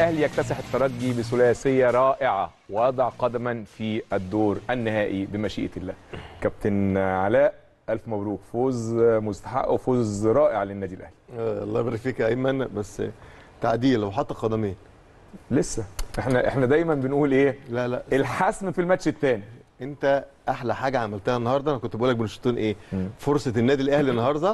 الاهلي يكتسح الترجي بثلاثيه رائعه ووضع قدما في الدور النهائي بمشيئه الله. كابتن علاء، الف مبروك، فوز مستحق وفوز رائع للنادي الاهلي. الله يبارك فيك يا ايمن، بس تعديل وحط قدمين لسه. احنا دايما بنقول ايه؟ لا الحسم في الماتش الثاني. انت احلى حاجه عملتها النهارده، انا كنت بقول لك بين الشوطين ايه؟ فرصه النادي الاهلي النهارده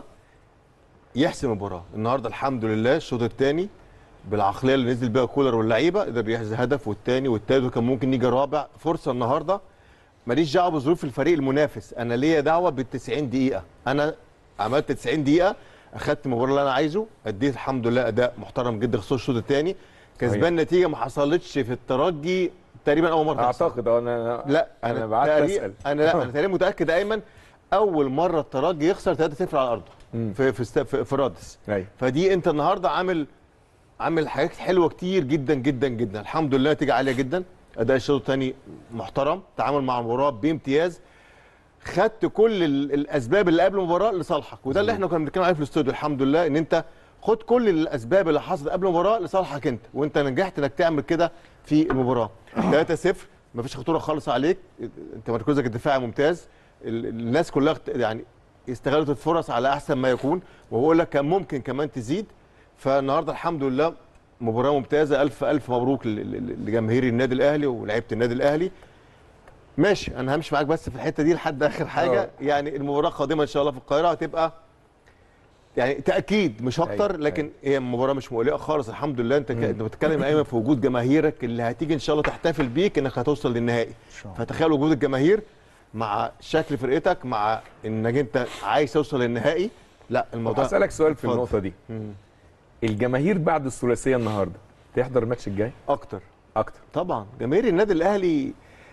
يحسم المباراه. النهارده الحمد لله الشوط الثاني بالعقليه اللي نزل بيها كولر واللعيبه قدر يحرز هدف والثاني والثالث وكان ممكن يجي رابع. فرصه النهارده ماليش دعوه بظروف الفريق المنافس، انا ليا دعوه بال90 دقيقه. انا عملت 90 دقيقه، اخدت المباراه اللي انا عايزه، اديت الحمد لله اداء محترم جدا خصوصا الشوط الثاني. كسبان نتيجه ما حصلتش في الترجي تقريبا اول مره اعتقد. انا بعت اسال. انا تقريبا متاكد ايمن اول مره الترجي يخسر 3-0 على ارضه في رادس. فدي انت النهارده عامل حاجات حلوه كتير جدا جدا جدا. الحمد لله نتيجه عاليه جدا، اداء الشوط الثاني محترم، تعامل مع المباراه بامتياز، خدت كل الاسباب اللي قبل المباراه لصالحك، وده اللي احنا كنا بنتكلم عليه في الاستوديو. الحمد لله ان انت خد كل الاسباب اللي حصلت قبل المباراه لصالحك انت، وانت نجحت انك تعمل كده في المباراه. 3-0 مفيش خطوره خالص عليك، انت مركزك الدفاعي ممتاز، الناس كلها يعني استغلت الفرص على احسن ما يكون، وبقول لك كان ممكن كمان تزيد. فالنهارده الحمد لله مباراه ممتازه. الف الف مبروك لجماهير النادي الاهلي ولاعيبه النادي الاهلي. ماشي، انا همشي معاك بس في الحته دي لحد اخر حاجه. يعني المباراه القادمه ان شاء الله في القاهره هتبقى يعني تاكيد مش اكتر، لكن هي مباراه مش مقلقه خالص. الحمد لله انت بتتكلم ايمن في وجود جماهيرك اللي هتيجي ان شاء الله تحتفل بيك انك هتوصل للنهائي. فتخيل وجود الجماهير مع شكل فرقتك، مع انك انت عايز توصل للنهائي. لا الموضوع. هسألك سؤال في النقطه دي. الجماهير بعد الثلاثيه النهارده تحضر الماتش الجاي؟ اكتر طبعا. جماهير النادي الاهلي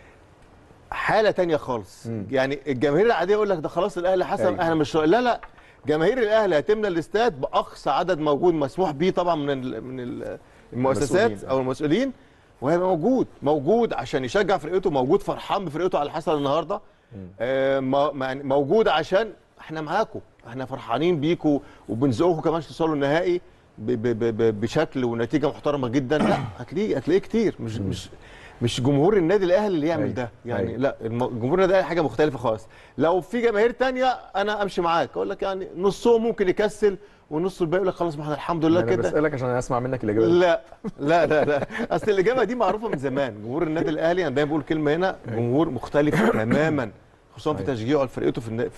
حاله ثانيه خالص. يعني الجماهير العاديه يقول لك ده خلاص الاهلي حسم، احنا مش لا جماهير الاهلي هتملى الاستاد باقصى عدد موجود مسموح به طبعا من المؤسسات او المسؤولين، وهيبقى موجود عشان يشجع فرقته، موجود فرحان بفرقته على اللي حصل النهارده، موجود عشان احنا معاكم، احنا فرحانين بيكم وبنزقكم كمان توصلوا النهائي بشكل ونتيجه محترمه جدا. لا هتلاقيه كتير، مش جمهور النادي الاهلي اللي يعمل ده يعني. لا جمهور النادي الاهلي حاجه مختلفه خالص. لو في جماهير ثانيه انا امشي معاك، اقول لك يعني نصهم ممكن يكسل ونص الباقي يقول لك خلاص ما احنا الحمد لله كده. انا بسالك عشان اسمع منك الاجابه. لا اصل الاجابه دي معروفه من زمان. جمهور النادي الاهلي انا دايما بقول كلمه هنا، جمهور مختلف تماما، خصوصا في تشجيعه لفرقته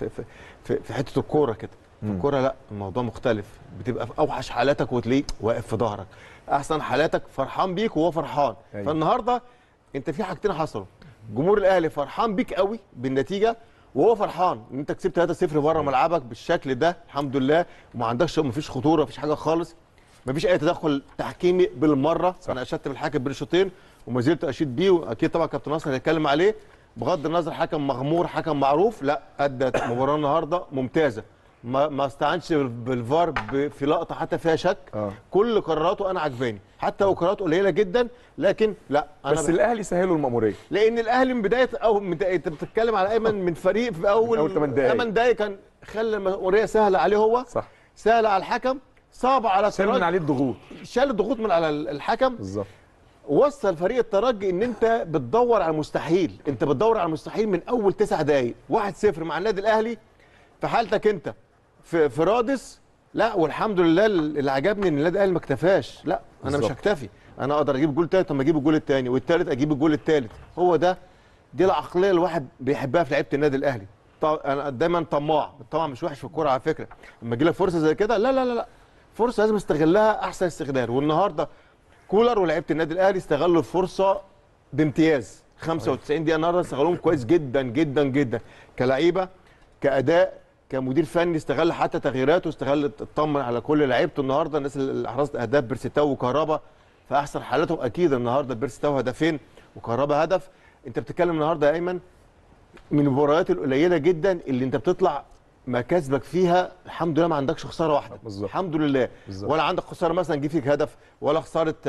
في حته الكوره كده. في الكوره لا الموضوع مختلف، بتبقى في اوحش حالاتك وتلاقيه واقف في ظهرك، احسن حالاتك فرحان بيك وهو فرحان. فالنهارده انت في حاجتين حصلوا، جمهور الاهلي فرحان بيك قوي بالنتيجه، وهو فرحان ان انت كسبت 3-0 بره ملعبك بالشكل ده الحمد لله، وما عندكش مفيش خطوره، مفيش حاجه خالص، مفيش اي تدخل تحكيمي بالمره. صح. انا اشدت بالحكم بين الشوطين وما زلت اشيد بيه، واكيد طبعا كابتن ناصر هيتكلم عليه. بغض النظر حكم مغمور حكم معروف، لا ادى مباراه النهارده ممتازه، ما استعنش بالفار في لقطه حتى فيها شك. كل قراراته انا عجباني، حتى لو قراراته قليله جدا، لكن لا انا بس الاهلي سهلوا المأموريه، لان الاهلي من بدايه انت بتتكلم على ايمن من فريق في اول 8 دقائق كان خلى المأموريه سهله عليه هو. صح. سهله على الحكم، صعبه على الترجي، شال من عليه الضغوط، شال الضغوط من على الحكم. بالظبط. وصل فريق الترجي ان انت بتدور على المستحيل، انت بتدور على المستحيل من اول 9 دقائق. 1-0 مع النادي الاهلي في حالتك انت في رادس. لا والحمد لله اللي عجبني ان النادي الاهلي ما اكتفاش، لا انا مش هكتفي، انا اقدر اجيب جول ثالث لما اجيب الجول الثاني والثالث اجيب الجول الثالث. هو دي العقليه الواحد بيحبها في لعيبه النادي الاهلي. انا دايما طماع مش وحش في الكوره على فكره، لما يجي لك فرصه زي كده لا فرصه لازم استغلها احسن استغلال. والنهارده كولر ولاعيبه النادي الاهلي استغلوا الفرصه بامتياز. 95 دقيقه النهارده استغلوهم كويس جدا جدا جدا، كلعيبه كاداء كمدير فني، استغل حتى تغييراته، استغل اطمن على كل لعيبته النهارده. الناس اللي احرزت اهداف بيرسيتاو وكهربا في احسن حالاتهم اكيد النهارده، بيرسيتاو هدفين وكهربا هدف. انت بتتكلم النهارده يا ايمن من المباريات القليله جدا اللي انت بتطلع مكاسبك فيها الحمد لله ما عندكش خساره واحده. بالزبط. الحمد لله. بالزبط. ولا عندك خساره مثلا جه فيك هدف، ولا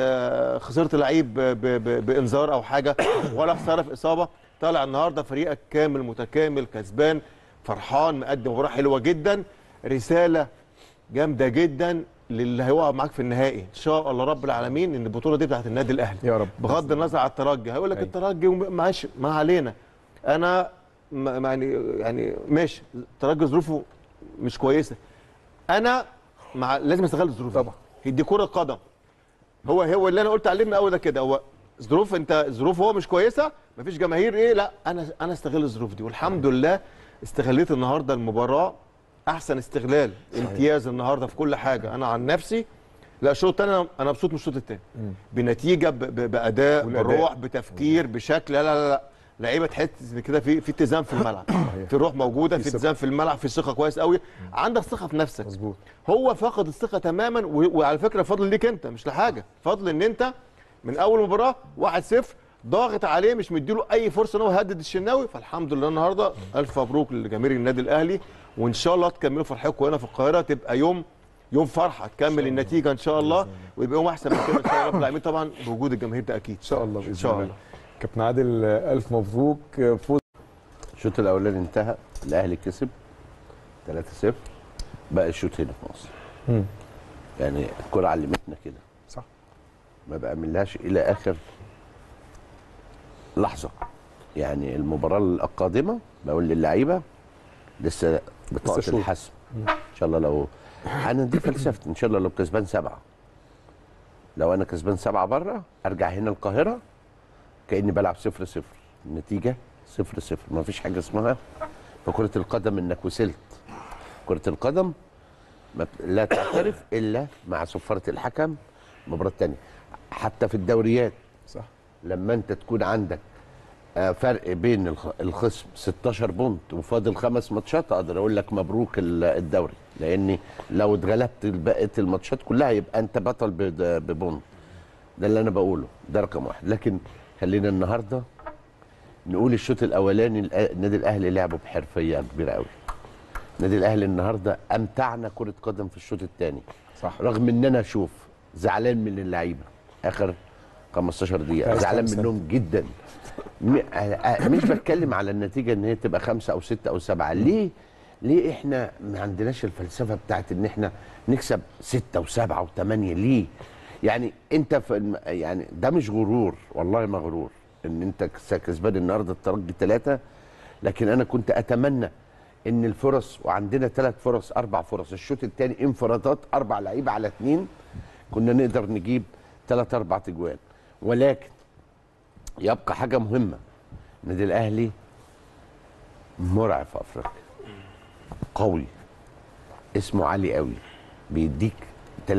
خسرت لعيب بانذار او حاجه، ولا خساره في اصابه. طالع النهارده فريقك كامل متكامل كسبان فرحان مقدم مباراه حلوه جدا، رساله جامده جدا للي هيقع معاك في النهائي ان شاء الله رب العالمين ان البطوله دي بتاعت النادي الاهلي يا رب. بغض النظر على الترجي. هيقول لك أيوة. الترجي معلش ما علينا. انا يعني ماشي الترجي ظروفه مش كويسه، انا لازم استغل الظروف طبعا. دي كره قدم. هو اللي انا قلت عليه من الاول ده كده، هو ظروف هو مش كويسه، مفيش جماهير ايه، لا انا استغل الظروف دي، والحمد لله استغليت النهارده المباراه احسن استغلال. امتياز النهارده في كل حاجه. انا عن نفسي لا الشوط الثاني انا مبسوط من الشوط الثاني بنتيجه باداء بروح بتفكير بشكل لا لعيبه تحس ان كده في اتزان في الملعب، في روح موجوده، في اتزان في الملعب، في ثقه كويس قوي، عندك ثقه في نفسك. مظبوط. هو فقد الثقه تماما، وعلى فكره فضل ليك انت مش لحاجه، فضل ان انت من اول مباراه 1-0 ضاغط عليه، مش مديله اي فرصه ان هو يهدد الشناوي. فالحمد لله النهارده الف مبروك لجماهير النادي الاهلي، وان شاء الله تكملوا فرحتكم هنا في القاهره، تبقى يوم فرحه، تكمل النتيجه ان شاء الله، ويبقى يوم احسن من كده ان شاء الله رب العالمين، طبعا بوجود الجماهير ده اكيد ان شاء الله باذن ان شاء الله. كابتن عادل الف مبروك فوز. الشوط الاولاني انتهى، الاهلي كسب 3-0، بقى الشوط هنا في مصر. يعني الكره علمتنا كده، صح، ما بأملهاش الى اخر لحظه. يعني المباراه القادمه بقول للعيبه لسه بطاقه الحسم ان شاء الله. لو انا دي فلسفتي، ان شاء الله لو كسبان 7، لو انا كسبان 7 بره ارجع هنا القاهره كاني بلعب 0-0، النتيجه 0-0، ما فيش حاجه اسمها في كره القدم انك وصلت. كره القدم لا تعترف الا مع صفاره الحكم المباراه الثانيه. حتى في الدوريات صح، لما انت تكون عندك فرق بين الخصم 16 بونت وفاضل 5 ماتشات، اقدر اقول لك مبروك الدوري، لاني لو اتغلبت بقيه الماتشات كلها يبقى انت بطل ببونت. ده اللي انا بقوله، ده رقم 1. لكن خلينا النهارده نقول الشوط الاولاني النادي الاهلي لعبه بحرفيه كبيره قوي. النادي الاهلي النهارده امتعنا كره قدم في الشوط الثاني، صح، رغم ان انا اشوف زعلان من اللعيبه اخر 15 دقيقه، زعلان منهم جدا. مش بتكلم على النتيجه ان هي تبقى 5 أو 6 أو 7. ليه احنا ما عندناش الفلسفه بتاعت ان احنا نكسب 6 و7 و8؟ ليه؟ يعني انت يعني ده مش غرور، والله ما غرور ان انت كسبان النهارده الترجي 3، لكن انا كنت اتمنى ان الفرص، وعندنا 3 فرص 4 فرص الشوط الثاني، انفرادات 4 لعيبه على 2، كنا نقدر نجيب 3 4 تجوان. ولكن يبقى حاجه مهمه، النادي الاهلي مرعب في افريقيا، قوي، اسمه عالي قوي، بيديك 30%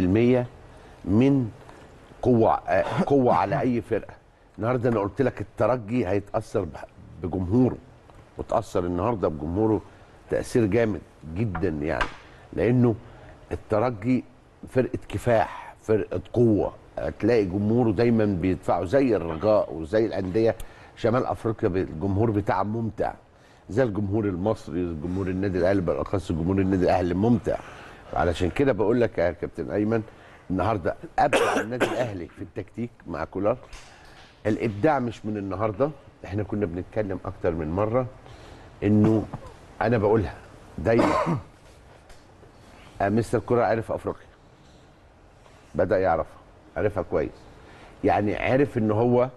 من قوه على اي فرقه. النهارده انا قلت لك الترجي هيتاثر بجمهوره، وتاثر النهارده بجمهوره تاثير جامد جدا، يعني لانه الترجي فرقه كفاح، فرقه قوه، هتلاقي جمهوره دايما بيدفعوا زي الرجاء وزي الانديه شمال افريقيا، الجمهور بتاعها ممتع، زي الجمهور المصري، الجمهور النادي الاهلي بالاخص، جمهور النادي الاهلي ممتع. علشان كده بقول لك يا كابتن ايمن، النهارده ابدع النادي الاهلي في التكتيك مع كولر. الابداع مش من النهارده، احنا كنا بنتكلم اكتر من مره انه انا بقولها دايما، مستر كولر عرف افريقيا، بدا يعرفها، عرفها كويس، يعني عرف ان هو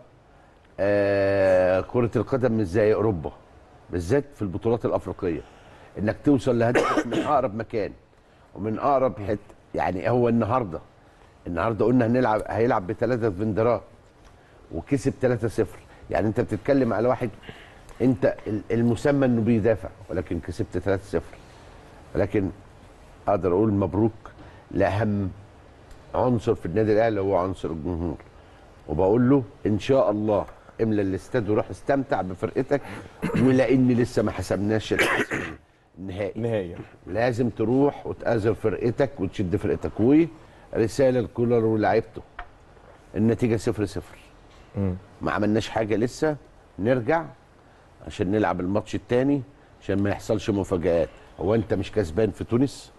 كره القدم مش زي اوروبا، بالذات في البطولات الافريقيه، انك توصل لهدفك من اقرب مكان ومن اقرب حته. يعني هو النهارده قلنا هيلعب ب3 فندرات وكسب 3-0، يعني انت بتتكلم على واحد انت المسمى انه بيدافع ولكن كسبت 3-0. ولكن اقدر اقول مبروك لاهم عنصر في النادي الاهلي، هو عنصر الجمهور، وبقول له ان شاء الله املى الاستاد وروح استمتع بفرقتك، ولان لسه ما حسبناش النهائي، لازم تروح وتآزر فرقتك وتشد فرقتك. ورساله لكولر ولاعيبته، النتيجه 0-0، ما عملناش حاجه لسه، نرجع عشان نلعب الماتش الثاني عشان ما يحصلش مفاجآت. هو انت مش كسبان في تونس؟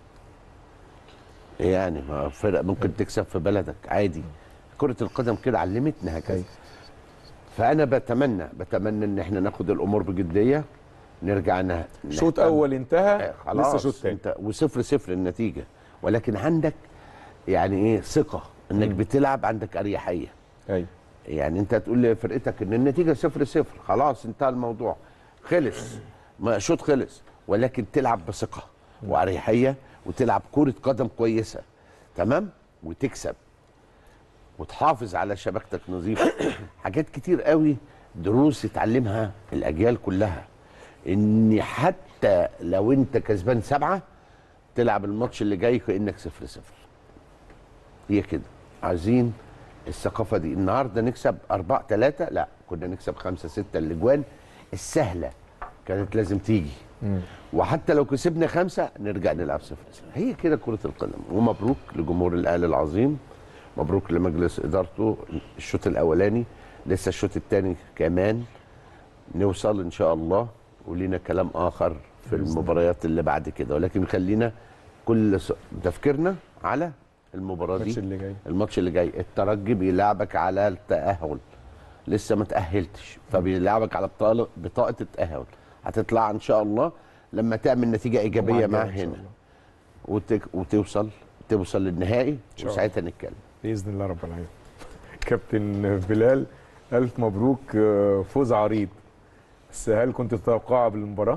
يعني ما فرق ممكن تكسب في بلدك عادي. كرة القدم كده علمتنا هكذا. فأنا بتمنى إن احنا ناخد الأمور بجدية، نرجع شوط أول انتهى، خلاص لسه شوط تاني و0-0 النتيجة، ولكن عندك يعني ايه ثقه انك بتلعب، عندك اريحيه. ايوه يعني انت تقول لفرقتك ان النتيجه 0-0 خلاص انتهى الموضوع، خلص، شوط خلص، ولكن تلعب بثقه واريحيه وتلعب كره قدم كويسه، تمام، وتكسب وتحافظ على شبكتك نظيفه. حاجات كتير قوي، دروس يتعلمها الاجيال كلها، ان حتى لو انت كسبان 7 تلعب الماتش اللي جاي كانك 0-0. هي كده، عايزين الثقافه دي. النهارده نكسب 4-3، لا كنا نكسب 5-6. الاجوان السهله كانت لازم تيجي، وحتى لو كسبنا 5 نرجع نلعب 0-0. هي كده كره القدم. ومبروك لجمهور الاهلي العظيم، مبروك لمجلس ادارته. الشوط الاولاني، لسه الشوط الثاني كمان نوصل ان شاء الله، ولينا كلام اخر في المباريات اللي بعد كده، ولكن خلينا كل تفكيرنا على المباراه دي، الماتش اللي جاي. الترجي بيلعبك على التاهل، لسه ما تاهلتش، فبيلعبك على بطاقه التاهل. هتطلع ان شاء الله لما تعمل نتيجه ايجابيه معاه هنا وتوصل للنهائي، وساعتها نتكلم باذن الله رب العالمين. كابتن بلال، الف مبروك، فوز عريض. بس هل كنت تتوقع بالمباراه؟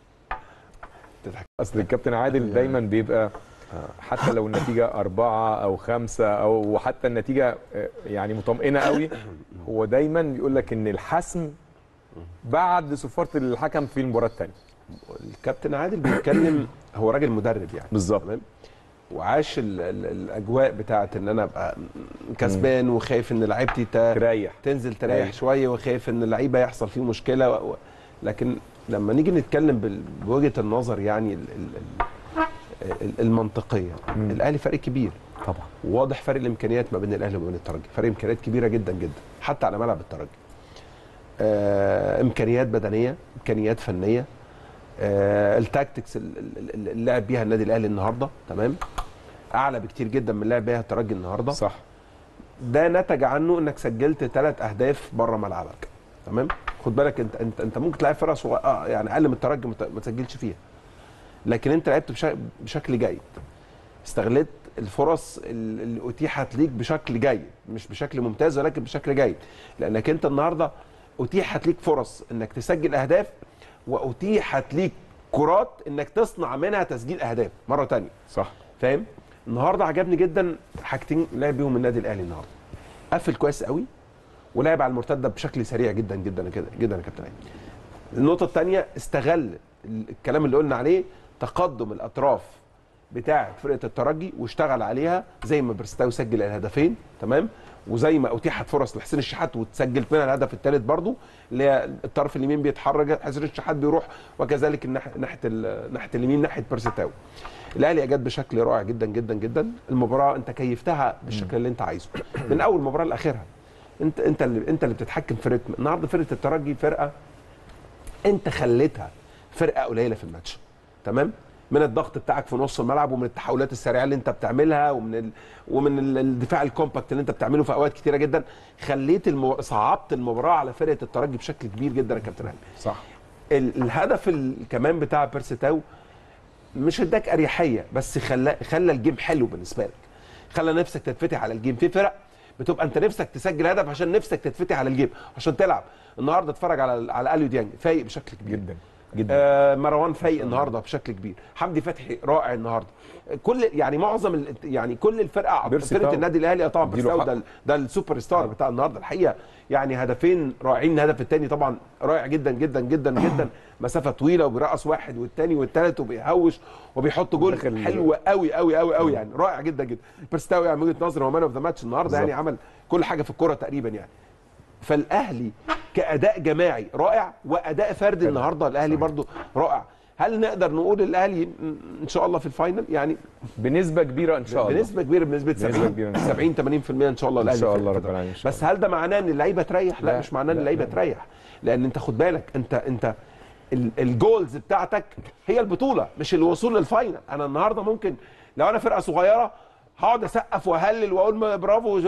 اصل الكابتن عادل دايما بيبقى حتى لو النتيجه 4 أو 5 او حتى النتيجه يعني مطمئنه قوي، هو دايما بيقول لك ان الحسم بعد صفاره الحكم في المباراه الثانيه. الكابتن عادل بيتكلم، هو راجل مدرب يعني بالظبط، وعاش الاجواء بتاعه ان انا ابقى كسبان وخايف ان لعيبتي تنزل تريح شويه، وخايف ان اللعيبه يحصل فيه مشكله. لكن لما نيجي نتكلم بوجهه النظر يعني المنطقيه، الاهلي فريق كبير طبعا، واضح فرق الامكانيات ما بين الاهلي وما بين الترجي، فرق امكانيات كبيره جدا جدا حتى على ملعب الترجي. امكانيات بدنيه، امكانيات فنيه، التاكتكس اللي لعب بيها النادي الاهلي النهارده تمام اعلى بكتير جدا من اللي لعب بيها الترجي النهارده. صح، ده نتج عنه انك سجلت 3 اهداف بره ملعبك، تمام. خد بالك انت ممكن تلعب فرقه صغيره يعني اقل من الترجي ما تسجلش فيها، لكن انت لعبت بشكل جيد، استغلت الفرص اللي اتيحت ليك بشكل جيد، مش بشكل ممتاز ولكن بشكل جيد، لانك انت النهارده اتيحت ليك فرص انك تسجل اهداف، واتيحت ليك كرات انك تصنع منها تسجيل اهداف مره ثانيه. صح، فاهم؟ النهارده عجبني جدا حاجتين لعب بيهم النادي الاهلي النهارده، قفل كويس قوي ولعب على المرتده بشكل سريع جدا جدا جدا يا كابتن. النقطه الثانيه، استغل الكلام اللي قلنا عليه، تقدم الاطراف بتاعه فرقه الترجي واشتغل عليها، زي ما بيرستاوي سجل الهدفين تمام، وزي ما اتيحت فرص لحسين الشحات وتسجلت منها الهدف الثالث برضو، اللي هي الطرف اليمين بيتحرك حسين الشحات بيروح، وكذلك ناحيه اليمين ناحيه بيرستاوي. الاهلي اجاد بشكل رائع جدا جدا جدا. المباراه انت كيفتها بالشكل اللي انت عايزه من اول مباراه لاخرها. انت اللي بتتحكم في الريتم. النهارده فرقه الترجي فرقه انت خليتها فرقه قليله في الماتش، تمام، من الضغط بتاعك في نص الملعب، ومن التحولات السريعه اللي انت بتعملها، ومن الدفاع الكومباكت اللي انت بتعمله في اوقات كتيره جدا، خليت صعبت المباراه على فرقه الترجي بشكل كبير جدا يا كابتن علي. صح. الهدف كمان بتاع بيرستاو مش اداك اريحيه، بس خلى الجيم حلو بالنسبه لك، خلى نفسك تتفتح على الجيم. في فرق بتبقى انت نفسك تسجل هدف عشان نفسك تتفتح على الجيم عشان تلعب. النهارده اتفرج على اليو ديانج فايق بشكل كبير جدا جدا، مروان فايق النهارده بشكل كبير، حمدي فتحي رائع النهارده، كل يعني معظم يعني كل فرقه النادي الاهلي طبعا بيرستاو ده السوبر ستار بتاع النهارده الحقيقه، يعني هدفين رائعين. الهدف الثاني طبعا رائع جدا جدا جدا جدا، مسافه طويله وبيرقص واحد والثاني والثالث وبيهوش وبيحط جول حلو قوي قوي قوي قوي، يعني رائع جدا جدا. بيرستاو يعني من وجهه نظري هو مان اوف ذا ماتش النهارده، يعني عمل كل حاجه في الكوره تقريبا يعني. فالاهلي كاداء جماعي رائع، واداء فردي النهارده الاهلي برضو رائع. هل نقدر نقول الاهلي ان شاء الله في الفاينل؟ يعني بنسبه كبيره ان شاء الله، بنسبه كبيره، بنسبه 70 80% ان شاء الله الاهلي ان شاء الله رب العالمين. بس هل ده معناه ان اللعيبه تريح؟ لا، مش معناه ان اللعيبه تريح، لان انت خد بالك انت الجولز بتاعتك هي البطوله مش الوصول للفاينل. انا النهارده ممكن لو انا فرقه صغيره هقعد اسقف واهلل واقول برافو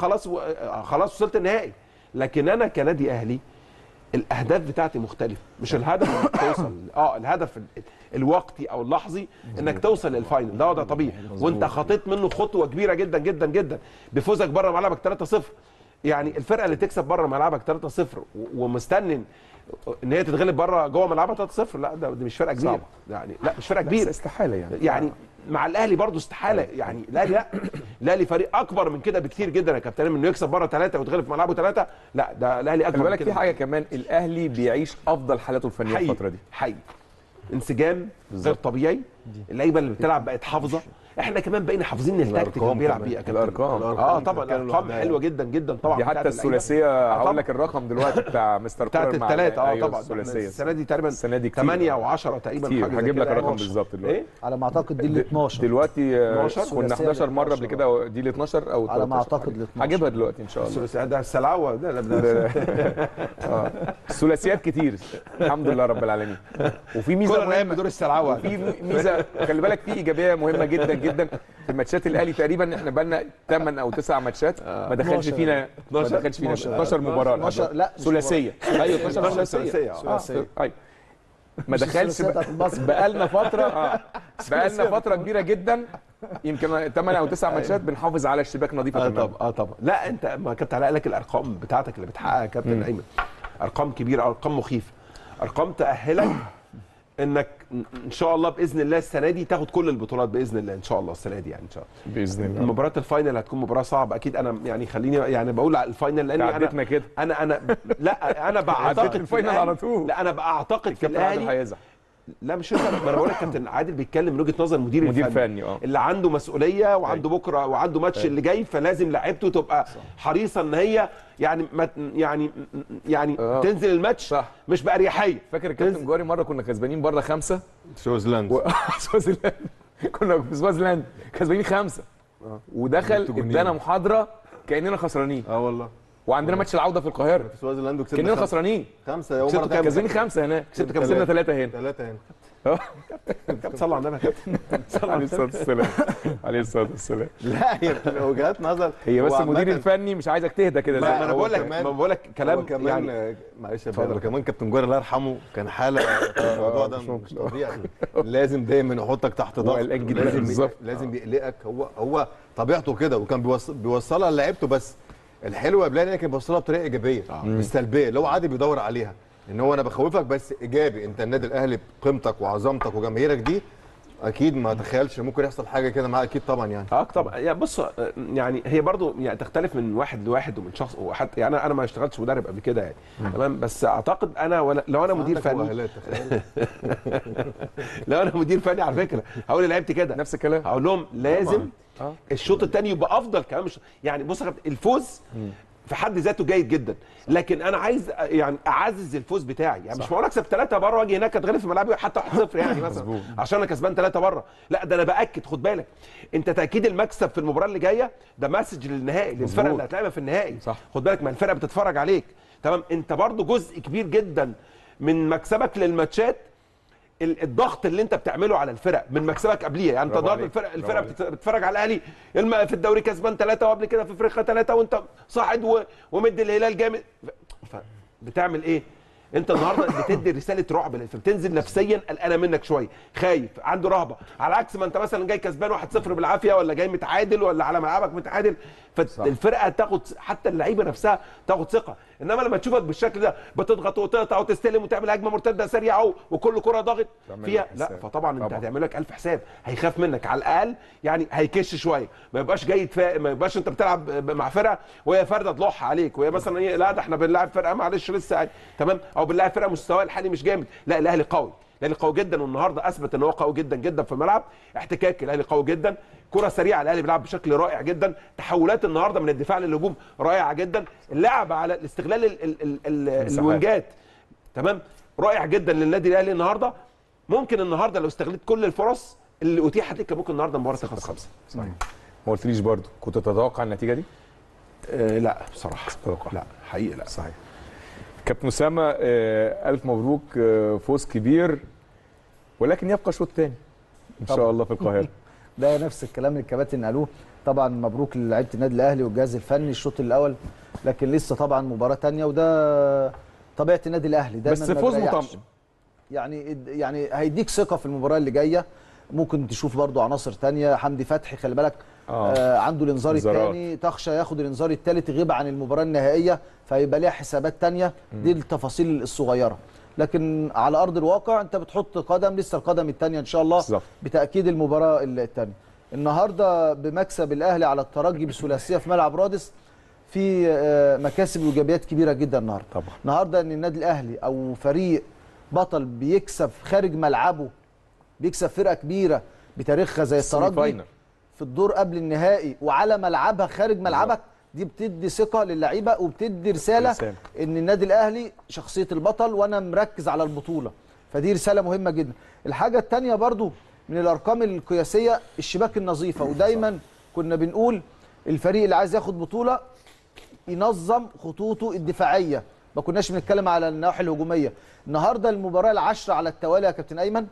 خلاص وصلت النهائي، لكن انا كنادي اهلي الاهداف بتاعتي مختلفه، مش الهدف اللي توصل الهدف الوقتي او اللحظي انك توصل للفاينل، ده وضع طبيعي، وانت خطيت منه خطوه كبيره جدا جدا جدا بفوزك بره ملعبك 3-0. يعني الفرقه اللي تكسب بره ملعبك 3-0 ومستني ان هي تتغلب بره جوه ملعبها 3-0، لا دي مش فرقه كبيره يعني، لا مش فرقه كبيره، استحاله يعني مع الاهلي برضو استحاله يعني. الاهلي لا، الاهلي فريق اكبر من كده بكتير جدا يا كابتن، انه يكسب بره 3 ويتغلب في ملعبه 3، لا ده الاهلي اكبر خلي من بالك كده. في حاجه كمان، الاهلي بيعيش افضل حالاته الفنيه الفتره دي. حقيقي انسجام غير طبيعي، اللعيبه اللي بتلعب بقت حافظه، احنا كمان بقينا حافظين التكتيك اللي بيلعب بيه. الارقام طبعا الارقام حلوه جدا جدا طبعا، دي حتى الثلاثيه. هقول لك الرقم دلوقتي بتاع مستر بتاعت كولر مع الثلاثه أيوة طبعا الثلاثيه السنه دي تقريبا السنه دي كتير 8 و10 تقريبا كتير. حاجه هجيب لك الرقم يعني. بالظبط دلوقتي. على ما اعتقد دي ال 12 دلوقتي 12 كنا 11 مره قبل كده، دي ال 12 او على ما 13. اعتقد ال 12 هجيبها دلوقتي ان شاء الله. الثلاثيه ده السلعوه ده الثلاثيات كتير الحمد لله رب العالمين. وفي ميزه كل لعيب بدور السلعوه، في ميزه خلي بالك، في ايجابيه مهمه جدا جدا في ماتشات الاهلي. تقريبا احنا بقى لنا 8 او 9 ماتشات ما دخلش فينا 12 مباراه، لا ثلاثيه. ايوه 12 ثلاثيه ايوه ما دخلش بقى لنا فتره بقى لنا فتره كبيره جدا، يمكن 8 او 9 ماتشات بنحافظ على الشباك نظيفه تماما. طبعا لا انت ما كابتن علاء قال لك الارقام بتاعتك اللي بتحققها يا كابتن ايمن، ارقام كبيره، ارقام مخيفه، ارقام تاهلك انك ان شاء الله باذن الله السنه دي تاخد كل البطولات باذن الله ان شاء الله السنه دي يعني ان شاء الله باذن الله. مباراه الفاينل هتكون مباراه صعبه اكيد. انا يعني خليني يعني بقول على الفاينل لان عدتنا كده. انا لا انا بعتقد الفاينل على طول. لا انا بعتقد في الاهلي هيزعل. لا مش ما انا بقول لك كابتن عادل بيتكلم من وجهه نظر مدير فني اللي عنده مسؤوليه وعنده بكره وعنده ماتش اللي جاي، فلازم لعيبته تبقى حريصه ان هي يعني يعني تنزل الماتش مش باريحيه. فاكر الكابتن جواري مره كنا كسبانين بره 5 سويسلاند سويسلاند كنا في سويسلاند كسبانين 5 ودخل ادانا محاضره كاننا خسرانين. والله. وعندنا ماتش العوده في القاهره في سويسلاند وكسبنا كاننا خسرانين 5 يوم مره كسبانين 5 هناك، كسبنا 3 هنا 3 هنا. كابتن صلى على النبي يا كابتن عليه الصلاه والسلام عليه الصلاه والسلام. لا هي بتبقى وجهات نظر، هي بس المدير الفني مش عايزك تهدى كده. ما انا بقول لك كلام كمان يعني معلش يا فندم، كمان كابتن جوهر الله يرحمه كان حاله الموضوع ده مش طبيعي، لازم دايما يحطك تحت ضغط، لازم يقلقك، هو طبيعته كده، وكان بيوصلها لعيبته، بس الحلو يا بلال كان بيوصلها بطريقه ايجابيه مش سلبيه، اللي هو عادي بيدور عليها ان هو انا بخوفك بس ايجابي. انت النادي الاهلي بقيمتك وعظمتك وجماهيرك دي اكيد ما تخيلش ممكن يحصل حاجه كده معاه، اكيد طبعا يعني. طبعا يعني بص يعني هي برضو يعني تختلف من واحد لواحد ومن شخص، وحتى يعني انا ما اشتغلتش مدرب قبل كده يعني تمام، بس اعتقد انا لو انا مدير فني لو انا مدير فني على فكره هقول لعيبتي كده نفس الكلام، هقول لهم لازم الشوط الثاني يبقى افضل كمان. مش يعني بص يا كابتن الفوز في حد ذاته جيد جدا، لكن انا عايز يعني اعزز الفوز بتاعي، يعني مش معقول اكسب 3 بره واجي هناك اتغلب في ملعبي حتى 1-0 يعني مثلا عشان انا كسبان 3 بره، لا ده انا باكد. خد بالك انت تاكيد المكسب في المباراه اللي جايه ده مسج للنهائي للفرقه اللي هتلاعبها في النهائي. خد بالك ما الفرقه بتتفرج عليك تمام، انت برضو جزء كبير جدا من مكسبك للماتشات الضغط اللي انت بتعمله على الفرق من مكسبك قبليه. يعني انت النهارده الفرقه بتتفرج على الاهلي في الدوري كسبان 3 وقبل كده في افريقيا 3 وانت صاعد ومدي الهلال جامد، بتعمل ايه؟ انت النهارده بتدي رساله رعب، فبتنزل نفسيا قلقانه منك شويه، خايف، عنده رهبه، على عكس ما انت مثلا جاي كسبان 1-0 بالعافيه ولا جاي متعادل ولا على ملعبك متعادل، فالفرقه تاخد حتى اللعيبه نفسها تاخد ثقه. انما لما تشوفك بالشكل ده بتضغط وتقطع وتستلم وتعمل هجمه مرتده سريعه وكل كره ضاغط فيها، لا فطبعا انت هتعمل لك 1000 حساب، هيخاف منك على الاقل يعني، هيكش شويه، ما يبقاش جاي ما يبقاش انت بتلعب مع فرقه وهي فرده تلوح عليك وهي مثلا ايه، لا ده احنا بنلعب فرقه معلش لسه تمام، او بنلعب فرقه مستواه الحالي مش جامد، لا الاهلي قوي، الاهلي قوي جدا، والنهارده اثبت ان هو قوي جدا جدا في الملعب، احتكاك الاهلي قوي جدا، كره سريعه الاهلي بيلعب بشكل رائع جدا، تحولات النهارده من الدفاع للهجوم رائعه جدا، اللعب على الاستغلال الوينجات تمام رائع جدا للنادي الاهلي النهارده. ممكن النهارده لو استغلت كل الفرص اللي اتيحت لك ممكن النهارده المباراه تخلص 5. صحيح. ما قلتليش برضه كنت تتوقع النتيجه دي؟ لا بصراحه لا حقيقي لا. صحيح. كابتن اسامه الف مبروك، فوز كبير، ولكن يبقى شوط ثاني ان شاء الله في القاهره. ده نفس الكلام اللي الكباتن قالوه، طبعا مبروك للاعيبه النادي الاهلي والجهاز الفني الشوط الاول، لكن لسه طبعا مباراه ثانيه، وده طبيعه النادي الاهلي دايما. بس فوز مطمئن. يعني هيديك ثقه في المباراه اللي جايه. ممكن تشوف برضو عناصر تانية. حمدي فتحي خلي بالك عنده الانذار الثاني، تخشى ياخد الانذار الثالث يغيب عن المباراه النهائيه فيبقى ليها حسابات تانية. دي التفاصيل الصغيره، لكن على ارض الواقع انت بتحط قدم، لسه القدم الثانيه ان شاء الله بالزبط. بتاكيد المباراه الثانيه النهارده بمكسب الاهلي على الترجي بثلاثيه في ملعب رادس، في مكاسب وايجابيات كبيره جدا النهارده. طبعا النهارده ان النادي الاهلي او فريق بطل بيكسب خارج ملعبه، بيكسب فرقه كبيره بتاريخها زي الترجي في الدور قبل النهائي وعلى ملعبها خارج ملعبك، دي بتدي ثقه للعيبه وبتدي رساله ان النادي الاهلي شخصيه البطل وانا مركز على البطوله، فدي رساله مهمه جدا. الحاجه الثانيه برضو من الارقام القياسيه الشباك النظيفه، ودايما كنا بنقول الفريق اللي عايز ياخد بطوله ينظم خطوطه الدفاعيه، ما كناش بنتكلم على النواحي الهجوميه. النهارده المباراه العاشره على التوالي يا كابتن ايمن،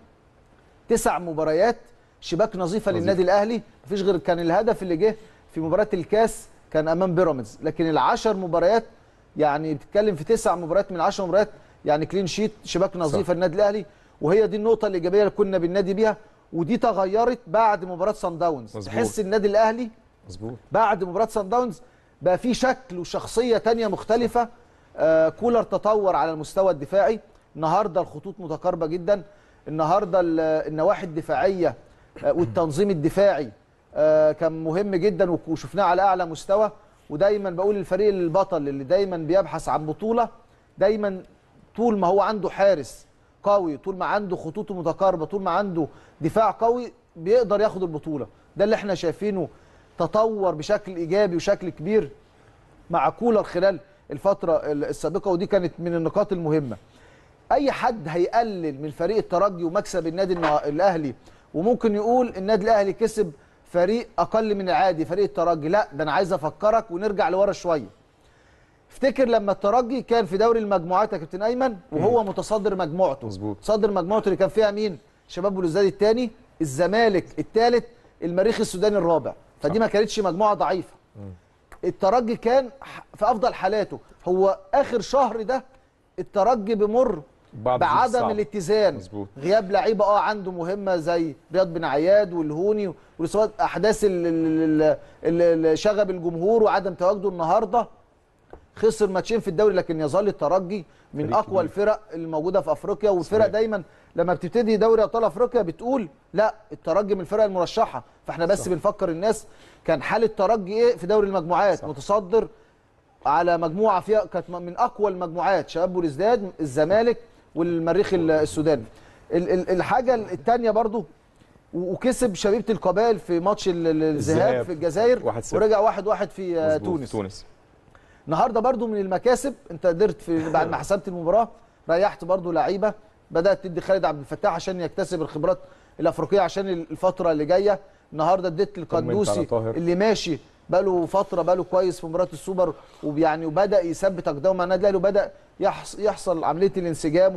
9 مباريات شباك نظيفه للنادي الاهلي، مفيش غير كان الهدف اللي جه في مباراه الكاس كان امام بيراميدز، لكن ال10 مباريات يعني بتتكلم في 9 مباريات من 10 مباريات يعني كلين شيت شباك نظيفه للنادي الاهلي، وهي دي النقطه الايجابيه اللي كنا بننادي بيها، ودي تغيرت بعد مباراه صن داونز. تحس النادي الاهلي بعد مباراه صن داونز بقى في شكل وشخصيه ثانيه مختلفه. كولر تطور على المستوى الدفاعي، النهارده الخطوط متقاربه جدا، النهارده النواحي الدفاعيه والتنظيم الدفاعي كان مهم جدا وشفناه على اعلى مستوى. ودايما بقول الفريق البطل اللي دايما بيبحث عن بطوله، دايما طول ما هو عنده حارس قوي، طول ما عنده خطوطه متقاربه، طول ما عنده دفاع قوي بيقدر ياخد البطوله. ده اللي احنا شايفينه تطور بشكل ايجابي وشكل كبير مع كولر خلال الفتره السابقه، ودي كانت من النقاط المهمه. اي حد هيقلل من فريق الترجي ومكسب النادي الاهلي وممكن يقول النادي الاهلي كسب فريق اقل من العادي فريق الترجي، لا ده انا عايز افكرك ونرجع لورا شويه. افتكر لما الترجي كان في دوري المجموعات يا كابتن ايمن وهو متصدر مجموعته، متصدر مجموعته اللي كان فيها مين؟ شباب بلوزداد الثاني، الزمالك الثالث، المريخ السوداني الرابع، فدي ما كانتش مجموعه ضعيفه. الترجي كان في افضل حالاته، هو اخر شهر ده الترجي بمر بعدم الاتزان، غياب لعيبه عنده مهمه زي رياض بن عياد والهوني والاصابات، احداث شغب الجمهور وعدم تواجده. النهارده خسر ماتشين في الدوري، لكن يظل الترجي من اقوى الفرق الموجوده في افريقيا، والفرق دايما لما بتبتدي دوري ابطال افريقيا بتقول لا الترجي من الفرق المرشحه، فاحنا بس بنفكر الناس كان حال الترجي ايه في دوري المجموعات. متصدر على مجموعه فيها كانت من اقوى المجموعات، شباب بلوزداد، الزمالك والمريخ السوداني. الحاجه الثانيه برضو وكسب شبيبه القبائل في ماتش الذهاب في الجزائر ورجع 1-1 في تونس. النهارده برضو من المكاسب انت قدرت في بعد ما حسمت المباراه ريحت برضو لعيبه، بدات تدي خالد عبد الفتاح عشان يكتسب الخبرات الافريقيه عشان الفتره اللي جايه. النهارده اديت القندوسي اللي ماشي بقاله فتره بقاله كويس في مباراه السوبر ويعني وبدا يثبت اقدامه مع النادي الاهلي وبدا يحصل عمليه الانسجام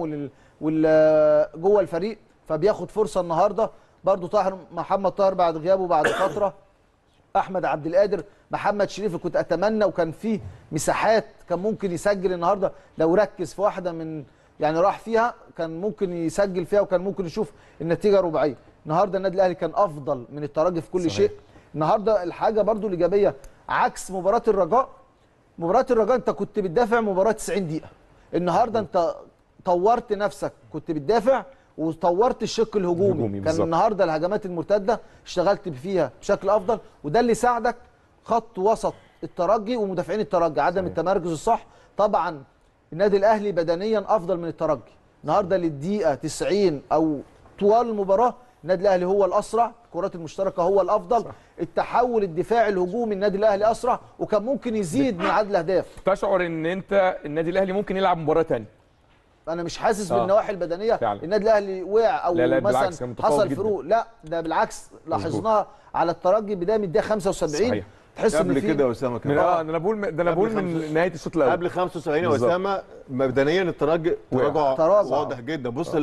جوه الفريق، فبياخد فرصه النهارده برضو. محمد طاهر بعد غيابه بعد فتره، احمد عبد القادر، محمد شريف كنت اتمنى وكان فيه مساحات كان ممكن يسجل النهارده لو ركز في واحده من يعني راح فيها كان ممكن يسجل فيها وكان ممكن نشوف النتيجه رباعيه. النهارده النادي الاهلي كان افضل من الترجي في كل شيء. النهارده الحاجه برضو الايجابيه عكس مباراه الرجاء، مباراه الرجاء انت كنت بتدافع مباراه 90 دقيقه، النهارده انت طورت نفسك، كنت بتدافع وطورت الشق الهجومي. كان النهارده الهجمات المرتده اشتغلت فيها بشكل افضل، وده اللي ساعدك خط وسط الترجي ومدافعين الترجي عدم التمركز الصح. طبعا النادي الاهلي بدنيا افضل من الترجي النهارده للدقيقه 90 او طوال المباراه النادي الاهلي هو الاسرع، الكرات المشتركه هو الافضل، التحول الدفاعي الهجومي النادي الاهلي اسرع وكان ممكن يزيد من عدد الاهداف. تشعر ان انت النادي الاهلي ممكن يلعب مباراه ثانيه؟ انا مش حاسس بالنواحي البدنيه فعلا. النادي الاهلي وقع او لا مثلا حصل فروق، لا ده بالعكس لاحظناها على الترجي بدايه من الدقيقه 75 صحيح. تحس ان في كده يا اسامه كمان انا بقول من نهايه الشوط الاول قبل 75 يا اسامه بدنيا التراجع واضح جدا. بص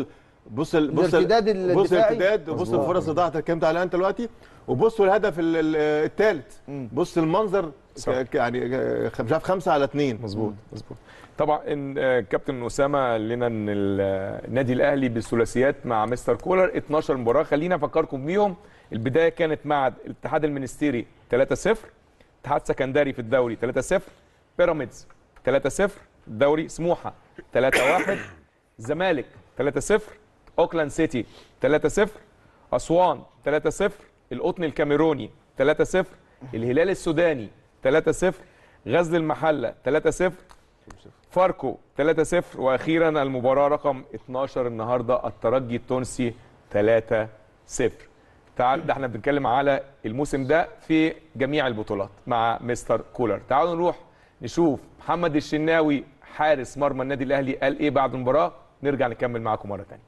بص الارتداد بص الدفاعي. الارتداد، وبص الفرص اللي ضاعت اللي اتكلمت عليها انت دلوقتي، وبصوا الهدف الثالث، بص المنظر يعني مش عارف 5-2. مظبوط. طبعا كابتن اسامه لنا ان النادي الاهلي بالثلاثيات مع مستر كولر 12 مباراه. خلينا افكركم بيهم. البدايه كانت مع الاتحاد المنستيري 3-0، اتحاد سكندري في الدوري 3-0، بيراميدز 3-0 الدوري، سموحه 3-1، الزمالك 3-0، اوكلاند سيتي 3-0، اسوان 3-0، القطن الكاميروني 3-0، الهلال السوداني 3-0، غزل المحله 3-0، فاركو 3-0، واخيرا المباراه رقم 12 النهارده الترجي التونسي 3-0. تعال، ده احنا بنتكلم على الموسم ده في جميع البطولات مع مستر كولر. تعالوا نروح نشوف محمد الشناوي حارس مرمى النادي الاهلي قال ايه بعد المباراه، نرجع نكمل معاكم مره ثانيه.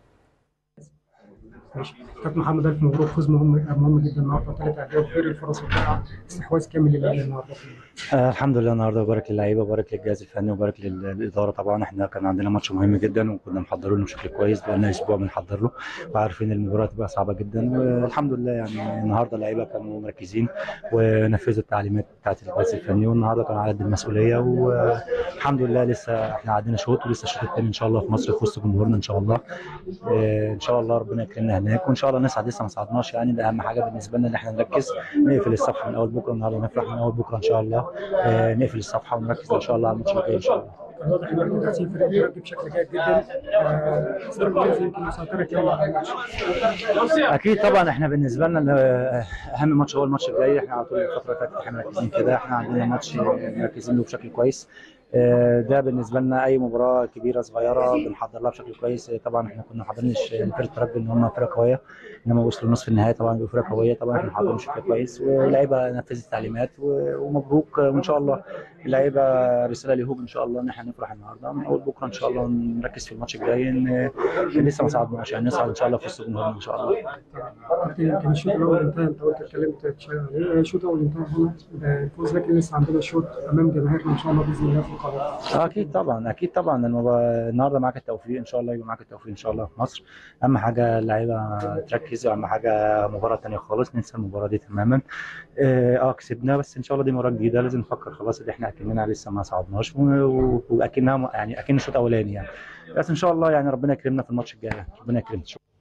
كابتن محمد، الف مبروك، فوز مهم جدا النهارده، 3 اهداف غير الفرص الضائعه، استحواذ كامل للاهلي النهارده. الحمد لله النهارده، وبارك للعيبه وبارك للجهاز الفني وبارك للاداره. طبعا احنا كان عندنا ماتش مهم جدا وكنا محضرين له بشكل كويس، بقالنا اسبوع بنحضر له وعارفين المباراه هتبقى صعبه جدا، والحمد لله يعني النهارده اللعيبه كانوا مركزين ونفذوا التعليمات بتاعت الجهاز الفني، والنهارده كانوا على قد المسؤوليه، والحمد لله لسه احنا عندنا شوط ولسه الشوط الثاني ان شاء الله في مصر في وسط جمهورنا ان شاء الله. ان شاء الله ربنا يكرمنا هناك، وان شاء الله نسعد. لسه ما صعدناش يعني، ده اهم حاجه بالنسبه لنا ان احنا نركز نقفل الصفحه من اول بكره. النهارده نفرح من اول بكره ان شاء الله، نقفل الصفحه ونركز ان شاء الله على الماتش الجاي ان شاء الله. واضح ان احنا داخلين فريق الترجي بشكل جيد جدا، استراتيجيه يمكن مسيطره كامله على الماتش. اكيد طبعا احنا بالنسبه لنا اهم ماتش هو الماتش الجاي. احنا على طول الفتره اللي فاتت احنا مركزين كده، احنا عندنا ماتش مركزين له بشكل كويس. ده بالنسبه لنا اي مباراه كبيره صغيره بنحضر لها بشكل كويس. طبعا احنا كنا حاضرين فرقه الترجي ان هم فرقه قويه، انما وصلوا نصف النهائي طبعا بيبقوا فرقه قويه. طبعا احنا حاضرين بشكل كويس واللعيبه نفذت التعليمات ومبروك، وان شاء الله اللعيبه رساله ليهم ان شاء الله ان احنا نفرح النهارده. من اول بكره ان شاء الله نركز في الماتش الجاي، ان لسه ما صعدناش يعني نصعد ان شاء الله في وسط الجمهور ان شاء الله. يمكن الشوط الاول انتهى، انت قلت اتكلمت عليه، الشوط الاول انتهى هنا الفوز، لكن لسه عندنا الشوط امام جماهيرنا ان شاء الله باذن الله في القادم. اكيد طبعا اكيد طبعا. النهارده معاك التوفيق ان شاء الله، يبقى معاك التوفيق ان شاء الله في مصر. اهم حاجه اللعيبه تركز، واهم حاجه مباراه ثانيه خالص ننسى المباراه دي تماما. كسبنا، بس ان شاء الله دي مباراه جديده لازم نفكر خلاص اللي احنا اكننا لسه ما صعدناش، واكنها يعني اكن الشوط الاولاني يعني. بس ان شاء الله يعني ربنا يكرمنا في الماتش الجاي، ربنا يكرمنا.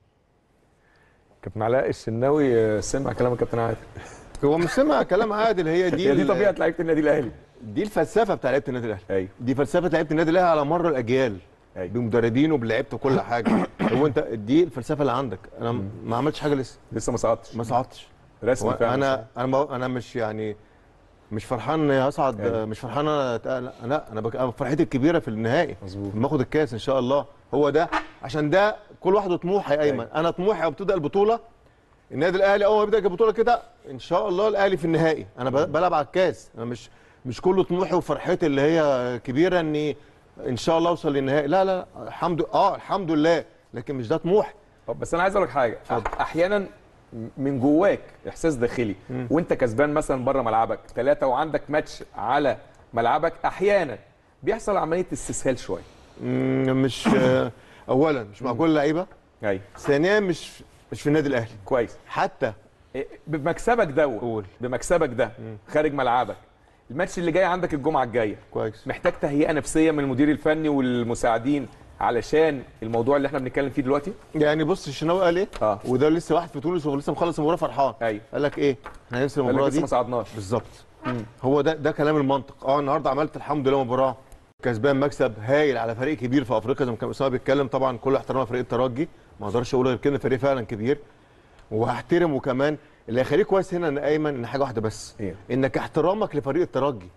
كابتن علاء الشناوي سمع كلام الكابتن عادل؟ هو مش سمع كلام عادل، هي دي طبيعه لعيبه النادي الاهلي، دي الفلسفه بتاع لعيبه النادي الاهلي. ايوه، دي فلسفه لعيبه النادي الاهلي على مر الاجيال. أيوة. بمدربينه وبلعيبته وكل حاجه. هو انت دي الفلسفه اللي عندك. انا ما عملتش حاجه لسه ما صعدتش رسمي فعلا. انا مش يعني مش فرحان اني هصعد. أيوة. مش فرحان انا فرحتي الكبيره في النهائي، مظبوط، لما اخد الكاس ان شاء الله. هو ده، عشان ده كل واحد طموح يا ايمن. أيوة. انا طموحي لما بتبدا البطوله النادي الاهلي اول ما يبدا البطوله كده ان شاء الله الاهلي في النهائي، انا بلعب على الكاس. انا مش كله طموحي وفرحتي اللي هي كبيره اني ان شاء الله اوصل للنهائي. لا الحمد لله، لكن مش ده طموحي. بس انا عايز اقول لك حاجه، احيانا من جواك احساس داخلي وانت كسبان مثلا بره ملعبك 3 وعندك ماتش على ملعبك، احيانا بيحصل عمليه استسهال شويه. مش اولا مش مع كل اللعيبه. ايوه. ثانيا مش في النادي الاهلي. كويس. حتى بمكسبك ده خارج ملعبك، الماتش اللي جاي عندك الجمعه الجايه، كويس، محتاج تهيئه نفسيه من المدير الفني والمساعدين علشان الموضوع اللي احنا بنتكلم فيه دلوقتي. يعني بص الشناوي قال ايه؟ وده لسه واحد في تونس ولسه مخلص المباراه فرحان. ايوه. قال لك ايه؟ احنا هننسى المباراه دي، لسه ما صعدناش. بالظبط. هو ده كلام المنطق. النهارده عملت الحمد لله مباراه كسبان، مكسب هايل على فريق كبير في افريقيا زي ما كان اسامه بيتكلم. طبعا كل احترام لفريق الترجي، ما اقدرش اقول غير كده، فريق فعلا كبير وهحترمه كمان. اللي هيخليه كويس هنا ان ايمن ان حاجه واحده بس، انك احترامك لفريق الترجي،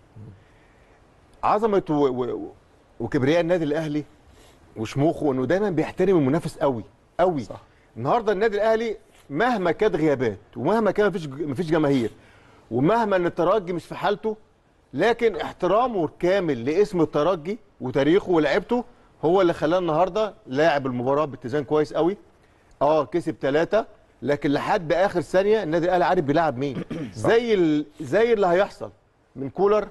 عظمه وكبرياء النادي الاهلي وشموخه، انه دايما بيحترم المنافس قوي قوي. صح. النهارده النادي الاهلي مهما كانت غيابات ومهما كان مفيش جماهير ومهما ان الترجي مش في حالته، لكن احترامه الكامل لاسم الترجي وتاريخه ولعبته هو اللي خلاه النهارده لاعب المباراه باتزان كويس قوي. كسب 3، لكن لحد اخر ثانيه النادي الاهلي عارف بيلعب مين. زي اللي هيحصل من كولر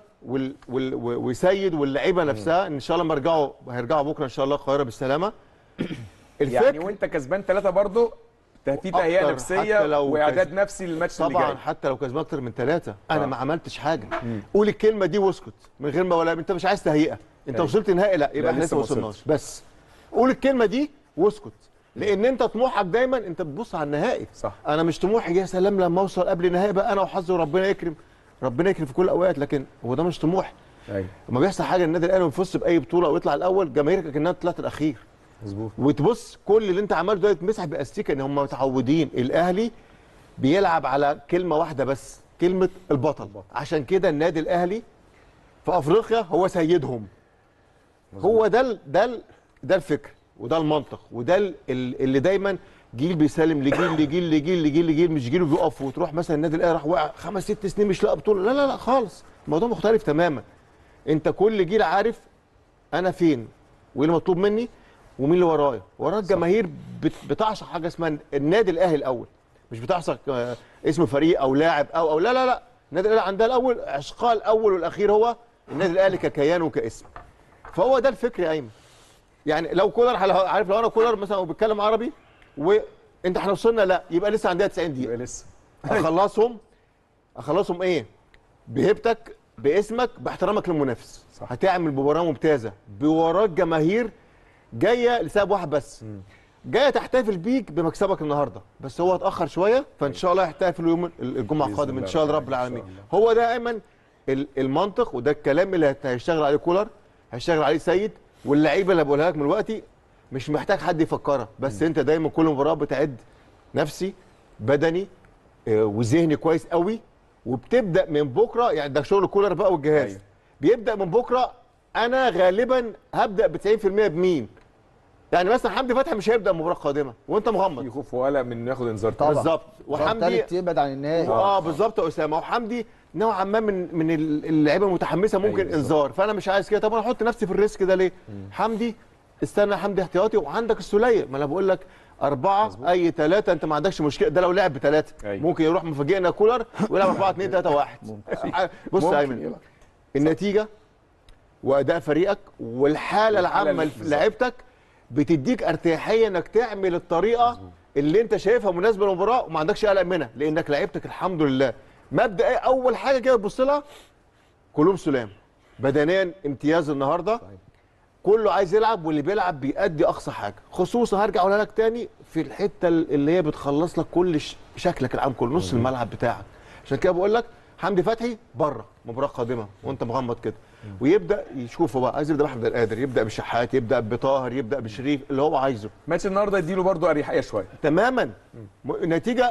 وسيد واللعيبه نفسها ان شاء الله. لما هيرجعوا بكره ان شاء الله القاهره بالسلامه. الفكر يعني وانت كسبان 3 برضه في تهيئه حتى نفسيه لو واعداد نفسي للماتش اللي جاي. طبعا حتى لو كسبان اكتر من 3 انا ما عملتش حاجه. قول الكلمه دي واسكت من غير ما ولا انت مش عايز تهيئه، انت وصلت نهائي لا يبقى احنا لسه ما وصلناش. بس قول الكلمه دي واسكت، لان انت طموحك دايما انت بتبص على النهائي. صح. انا مش طموحي يا سلام لما اوصل قبل النهائي بقى انا وحظي وربنا يكرم، ربنا يكرم في كل الاوقات، لكن هو ده مش طموحي. ايوه لما بيحصل حاجه النادي الاهلي بيفوز باي بطوله ويطلع الاول جماهيرك كانها طلعت الاخير. مظبوط. وتبص كل اللي انت عملته ده يتمسح باستيكه، ان هم متعودين الاهلي بيلعب على كلمه واحده بس، كلمه البطل. عشان كده النادي الاهلي في افريقيا هو سيدهم. هو ده الفكر وده المنطق وده اللي دايما جيل بيسلم لجيل لجيل لجيل لجيل لجيل، مش جيل بيقف وتروح مثلا النادي الاهلي راح وقع 5 6 سنين مش لاقي بطوله، لا لا لا خالص، الموضوع مختلف تماما. انت كل جيل عارف انا فين وايه اللي مطلوب مني ومين اللي ورايا. وراك جماهير بتعشق حاجه اسمها النادي الاهلي الاول، مش بتعشق اسم فريق او لاعب او لا لا لا، النادي الاهلي عندها الاول، عشقها الاول والاخير هو النادي الاهلي ككيان وكاسم. فهو ده الفكر يا ايمن. يعني لو كولر عارف، lو انا كولر مثلا وبتكلم عربي وانت احنا وصلنا لا يبقى لسه عندها 90 دقيقه، يبقى لسه اخلصهم ايه؟ بهيبتك باسمك باحترامك للمنافس. صح. هتعمل مباراه ممتازه بوراك جماهير جايه لسبب واحد بس، جايه تحتفل بيك بمكسبك النهارده، بس هو اتاخر شويه فان شاء الله يحتفل يوم الجمعه القادم ان شاء الله رب العالمين. هو ده ايمن المنطق وده الكلام اللي هيشتغل عليه كولر، هيشتغل عليه سيد، واللعيبه اللي بقولها لك من دلوقتي مش محتاج حد يفكرها، بس انت دايما كل مباراه بتعد نفسي بدني وذهني كويس قوي، وبتبدا من بكره. يعني ده شغل كولر بقى والجهاز. أيوه. بيبدا من بكره انا غالبا هبدا ب 90% بمين؟ يعني مثلا حمدي فتحي مش هيبدا المباراه القادمه وانت مغمض، يخوف وقلق من انه ياخد انذار طبعا بالظبط. وحمدي يبعد عن النهائي بالظبط يا اسامه. وحمدي نوعا ما من اللعيبه المتحمسه ممكن أيوة انذار، فانا مش عايز كده. طب انا احط نفسي في الريسك ده ليه؟ حمدي استنى، حمدي احتياطي، وعندك السوليه، ما انا بقول لك 4 مزبوط. اي 3 انت ما عندكش مشكله، ده لو لعب ب3 أيوة. ممكن يروح مفاجئنا كولر ويلعب 4 2 3 1. بص يا ايمن، النتيجه واداء فريقك والحاله العامه لعيبتك بتديك ارتياحيه انك تعمل الطريقه اللي انت شايفها مناسبه للمباراه وما عندكش قلق منها، لانك لعيبتك الحمد لله مبدا اول حاجه كده تبص لها كلهم سلام، بدنيا امتياز النهارده، كله عايز يلعب واللي بيلعب بيأدي اقصى حاجه، خصوصا هرجع اقولها لك تاني في الحته اللي هي بتخلص لك كل شكلك العام كله، نص الملعب بتاعك. عشان كده بقول لك حمدي فتحي بره مباراه قادمه وانت مغمض كده، ويبدا يشوفه بقى، عايز يبدا باحمد القادر، يبدا بالشحات، يبدا بطاهر، يبدا بشريف، اللي هو عايزه. ماتش النهارده يديله برضه اريحيه شويه تماما. نتيجه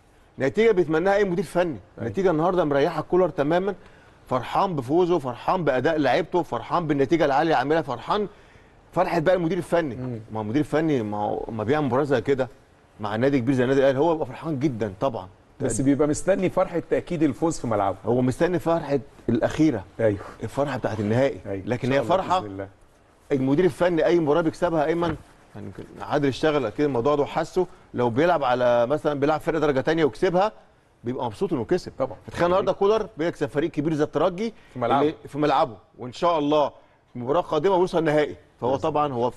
بيتمناها اي مدير فني. النتيجه النهارده مريحه كولر تماما، فرحان بفوزه، فرحان باداء لعيبته، فرحان بالنتيجه العاليه اللي عاملها، فرحان فرحه بقى المدير الفني. ما هو المدير الفني ما بيعمل مباراه زي كده مع نادي كبير زي النادي الاهلي هو بيبقى فرحان جدا طبعا، بس بيبقى مستني فرحه تاكيد الفوز في ملعبه. هو مستني فرحه الاخيره، ايوه الفرحه بتاعت النهائي. أيوة. لكن هي فرحه المدير الفني اي مباراه بيكسبها ايمن. يعني عادل اشتغل كده الموضوع ده وحسه، لو بيلعب على مثلا بيلعب فرقه درجه ثانيه وكسبها بيبقى مبسوط انه كسب طبعا. فتخيل النهارده كولر بيكسب فريق كبير زي الترجي في ملعبه وان شاء الله المباراه القادمه ويوصل نهائي، فهو طبعا هو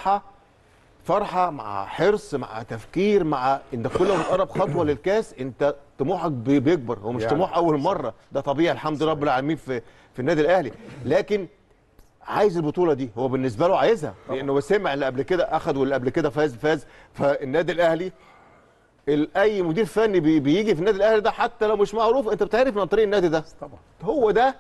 فرحه مع حرص مع تفكير مع ان كل ما تقرب خطوه للكاس انت طموحك بيكبر. هو مش يعني طموح اول مره، ده طبيعي الحمد لله رب العالمين في النادي الاهلي، لكن عايز البطوله دي، هو بالنسبه له عايزها لانه سمع اللي قبل كده اخذ واللي قبل كده فاز. فالنادي الاهلي اي مدير فني بيجي في النادي الاهلي ده حتى لو مش معروف انت بتعرف من طريق النادي ده طبعا. هو ده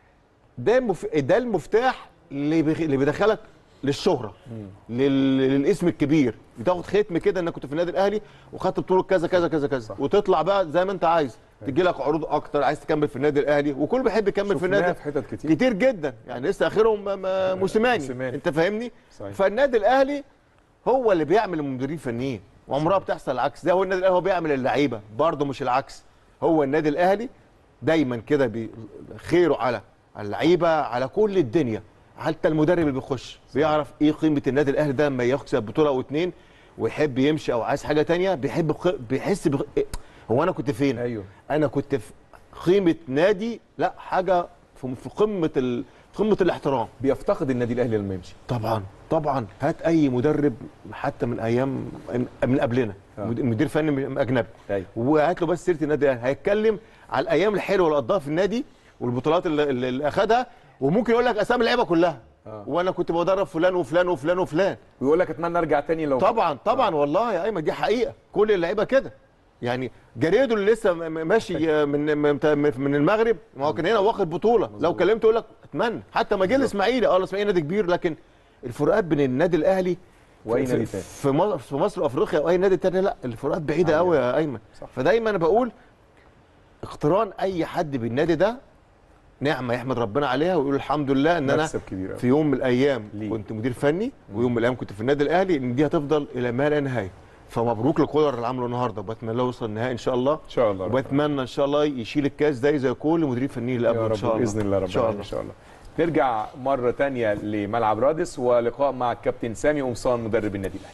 المفتاح اللي بيدخلك للشهره، للاسم الكبير، بتاخد ختم كده انك كنت في النادي الاهلي وخدت بطوله كذا كذا كذا كذا، وتطلع بقى زي ما انت عايز، تجي لك عروض اكتر، عايز تكمل في النادي الاهلي، وكل بيحب يكمل في النادي في حتت كتير جدا، يعني لسه اخرهم موسيماني انت فاهمني. فالنادي الاهلي هو اللي بيعمل المديرين الفنيين، وعمرها بتحصل العكس. ده هو النادي الاهلي هو بيعمل اللعيبه برضه مش العكس. هو النادي الاهلي دايما كده خيره على اللعيبه على كل الدنيا، حتى المدرب اللي بيخش بيعرف ايه قيمه النادي الاهلي ده لما يكسب بطوله او اتنين ويحب يمشي او عايز حاجه ثانيه بيحس هو انا كنت فين؟ ايوه انا كنت في قيمه نادي، لا حاجه في قمه الاحترام. بيفتقد النادي الاهلي لما يمشي. طبعا طبعا، هات اي مدرب حتى من ايام من قبلنا، مدير فني اجنبي، وهات له بس سيره النادي الاهلي، هيتكلم على الايام الحلوه اللي قضاها في النادي والبطولات اللي اخذها، وممكن يقول لك اسامي اللعيبه كلها. وانا كنت بدرب فلان وفلان وفلان وفلان، ويقول لك اتمنى ارجع تاني لو. طبعا والله يا ايمن دي حقيقه، كل اللعيبه كده. يعني جاريدو اللي لسه ماشي من المغرب، ما هو كان هنا واخد بطوله، لو كلمته يقول لك اتمنى. حتى ما جه الاسماعيلي، الاسماعيلي نادي كبير، لكن الفروقات بين النادي الاهلي واي نادي تاني في مصر وافريقيا واي نادي تاني، لا الفروقات بعيده قوي يا ايمن. فدايما انا بقول اقتران اي حد بالنادي ده نعمه يحمد ربنا عليها ويقول الحمد لله ان انا في يوم من الايام كنت مدير فني، ويوم من الايام كنت في النادي الاهلي، ان دي هتفضل الى ما لا نهايه. فمبروك لكولر اللي عمله النهارده، وبتمنى له يوصل النهائي ان شاء الله. ان شاء الله. وبتمنى ان شاء الله يشيل الكاس ده زي كل مديرين فنيين اللي قبله ان شاء الله باذن الله ربنا ان شاء الله. نرجع مره ثانيه لملعب رادس ولقاء مع الكابتن سامي قمصان مدرب النادي الاهلي.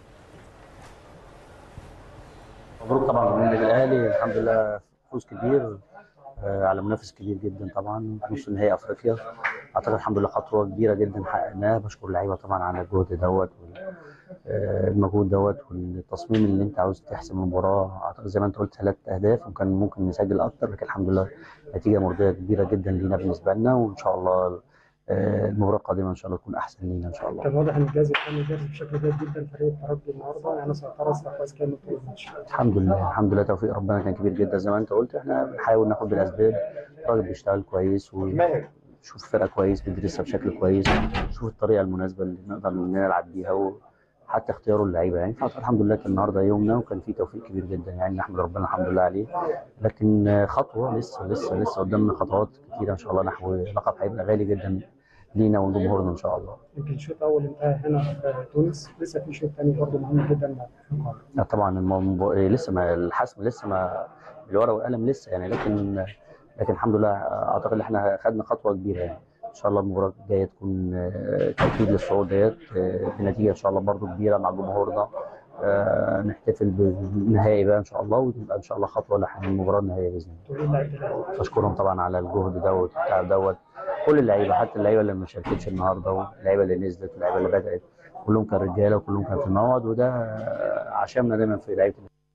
مبروك طبعا للنادي الاهلي، الحمد لله فوز كبير على منافس كبير جدا طبعا، نص نهائي افريقيا. اعتقد الحمد لله خطوه كبيره جدا حققناها. بشكر اللعيبه طبعا على الجهد دوت المجهود دوت والتصميم اللي انت عاوز تحسم المباراه. اعتقد زي ما انت قلت 3 اهداف وكان ممكن نسجل اكتر، لكن الحمد لله نتيجه مرضيه كبيره جدا لينا بالنسبه لنا، وان شاء الله المباراه القادمه ان شاء الله تكون احسن لينا ان شاء الله. كان واضح ان الجهاز الفني جاهز بشكل جيد جدا. فريق الترجي النهارده يعني سيطر كويس كامل طول الماتش. الحمد لله الحمد لله، توفيق ربنا كان كبير جدا زي ما انت قلت. احنا بنحاول ناخد بالاسباب، الراجل بيشتغل كويس وشوف فرقه كويس بيدرسها بشكل كويس، شوف الطريقه المناسبه اللي نقدر نلعب بيها، وحتى اختياره اللعيبه يعني. فالحمد لله كان النهارده يومنا وكان في توفيق كبير جدا يعني، نحمد ربنا الحمد لله عليه. لكن خطوه لسه قدامنا خطوات كتيره ان شاء الله نحو لقب هيبقى غالي جدا لينا ولجمهورنا ان شاء الله. يمكن الشوط الاول انتهى هنا في تونس، لسه في شوط ثاني برضه مهم جدا في القاهره. طبعا لسه ما الحسم لسه ما بالورقه والقلم لسه يعني، لكن الحمد لله اعتقد ان احنا خدنا خطوه كبيره يعني. ان شاء الله المباراه الجايه تكون تاكيد للصعود ديت بنتيجه ان شاء الله برضو كبيره مع جمهورنا. نحتفل بالنهائي بقى ان شاء الله، وتبقى ان شاء الله خطوه لحين المباراه النهائيه باذن الله. بشكرهم طبعا على الجهد دوت والتعب دوت، كل اللعيبه حتى اللعيبه اللي ما شاركتش النهارده واللعيبه اللي نزلت واللعيبه اللي بدات، كلهم كانوا رجاله وكلهم كانوا في الموعد، وده عشمنا دايما في لعيبه.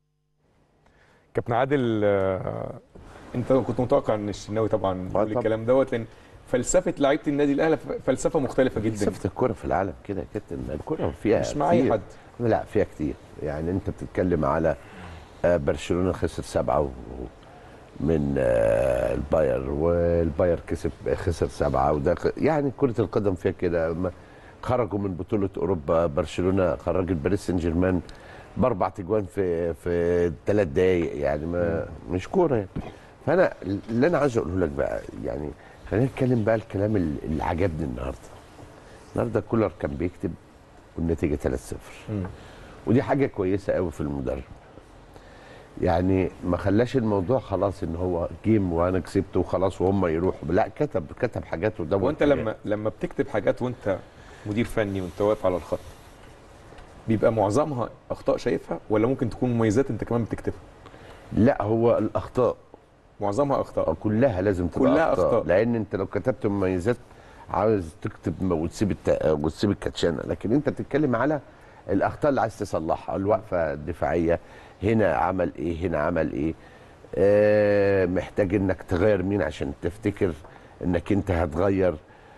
كابتن عادل، انت كنت متوقع ان الشناوي طبعا يقول الكلام دوت، لان فلسفه لعيبه النادي الاهلي فلسفه مختلفه جدا. فلسفه الكره في العالم كده يا كابتن، الكره فيها مش مع اي حد، لا فيها كتير يعني. انت بتتكلم على برشلونه خسر 7 من الباير، والباير خسر 7، وده يعني كره القدم فيها كده. خرجوا من بطوله اوروبا، برشلونه خرج باريس سان جيرمان ب4 تجوان في 3 دقائق يعني، ما مش كوره يعني. فانا اللي انا عايز اقوله لك بقى يعني، خلينا نتكلم بقى الكلام اللي عجبني النهارده كولر كان بيكتب والنتيجه 3-0، ودي حاجه كويسه قوي في المدرب يعني. ما خلاش الموضوع خلاص ان هو جيم وانا كسبت وخلاص وهم يروحوا، لا كتب حاجات ودور. وانت لما بتكتب حاجات وانت مدير فني وانت واقف على الخط، بيبقى معظمها اخطاء شايفها ولا ممكن تكون مميزات انت كمان بتكتبها؟ لا، هو الاخطاء معظمها اخطاء، كلها لازم تبقى كلها أخطاء. لان انت لو كتبت مميزات عاوز تكتب وتسيب الكاتشانه، لكن انت بتتكلم على الاخطاء اللي عايز تصلحها. الوقفه الدفاعيه هنا عمل ايه، هنا عمل ايه، محتاج انك تغير مين عشان تفتكر انك انت هتغير.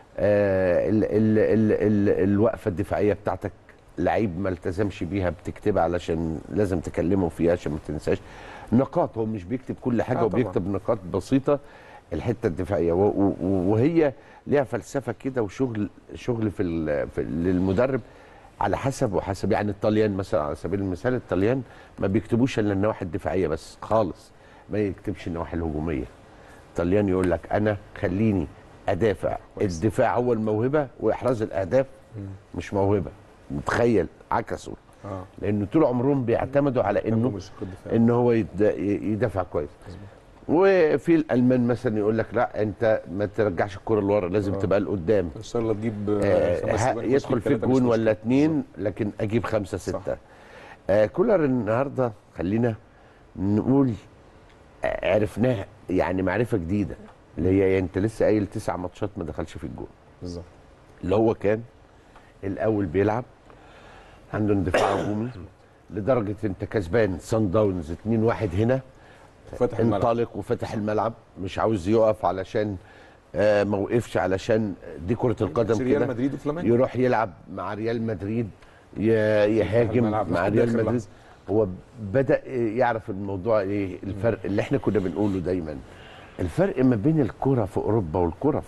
الوقفه الدفاعيه بتاعتك لعيب ما التزمش بيها بتكتبها علشان لازم تكلمه فيها عشان ما تنساش نقاط. هو مش بيكتب كل حاجه، وبيكتب نقاط بسيطه. الحته الدفاعيه وهي ليها فلسفه كده وشغل للمدرب على حسب يعني. الطليان مثلا على سبيل المثال، الطليان ما بيكتبوش الا النواحي الدفاعيه بس خالص، ما يكتبش النواحي الهجوميه. الطليان يقول لك انا خليني ادافع، الدفاع هو الموهبه واحراز الاهداف مش موهبه. متخيل عكسوا، لانه طول عمرهم بيعتمدوا على انه هو يدافع كويس. وفي الالمان مثلا يقول لك لا انت ما ترجعش الكره لورا، لازم تبقى لقدام ان شاء الله تجيب يدخل في جون ولا 2 لكن اجيب 5 6. كولر النهارده خلينا نقول عرفناه يعني معرفه جديده. اللي هي انت لسه قايل 9 ماتشات ما دخلش في الجون بالظبط. اللي هو كان الاول بيلعب عنده اندفاع هجومي لدرجه انت كسبان سان داونز 2-1 هنا، فتح الملعب، انطلق وفتح الملعب، مش عاوز يقف علشان ما وقفش علشان دي كره القدم ريال كده، مدريد وفلامينجو يروح يلعب مع ريال مدريد، يهاجم مع ريال مدريد. هو بدأ يعرف الموضوع ايه الفرق اللي احنا كنا بنقوله دايما، الفرق ما بين الكرة في اوروبا والكرة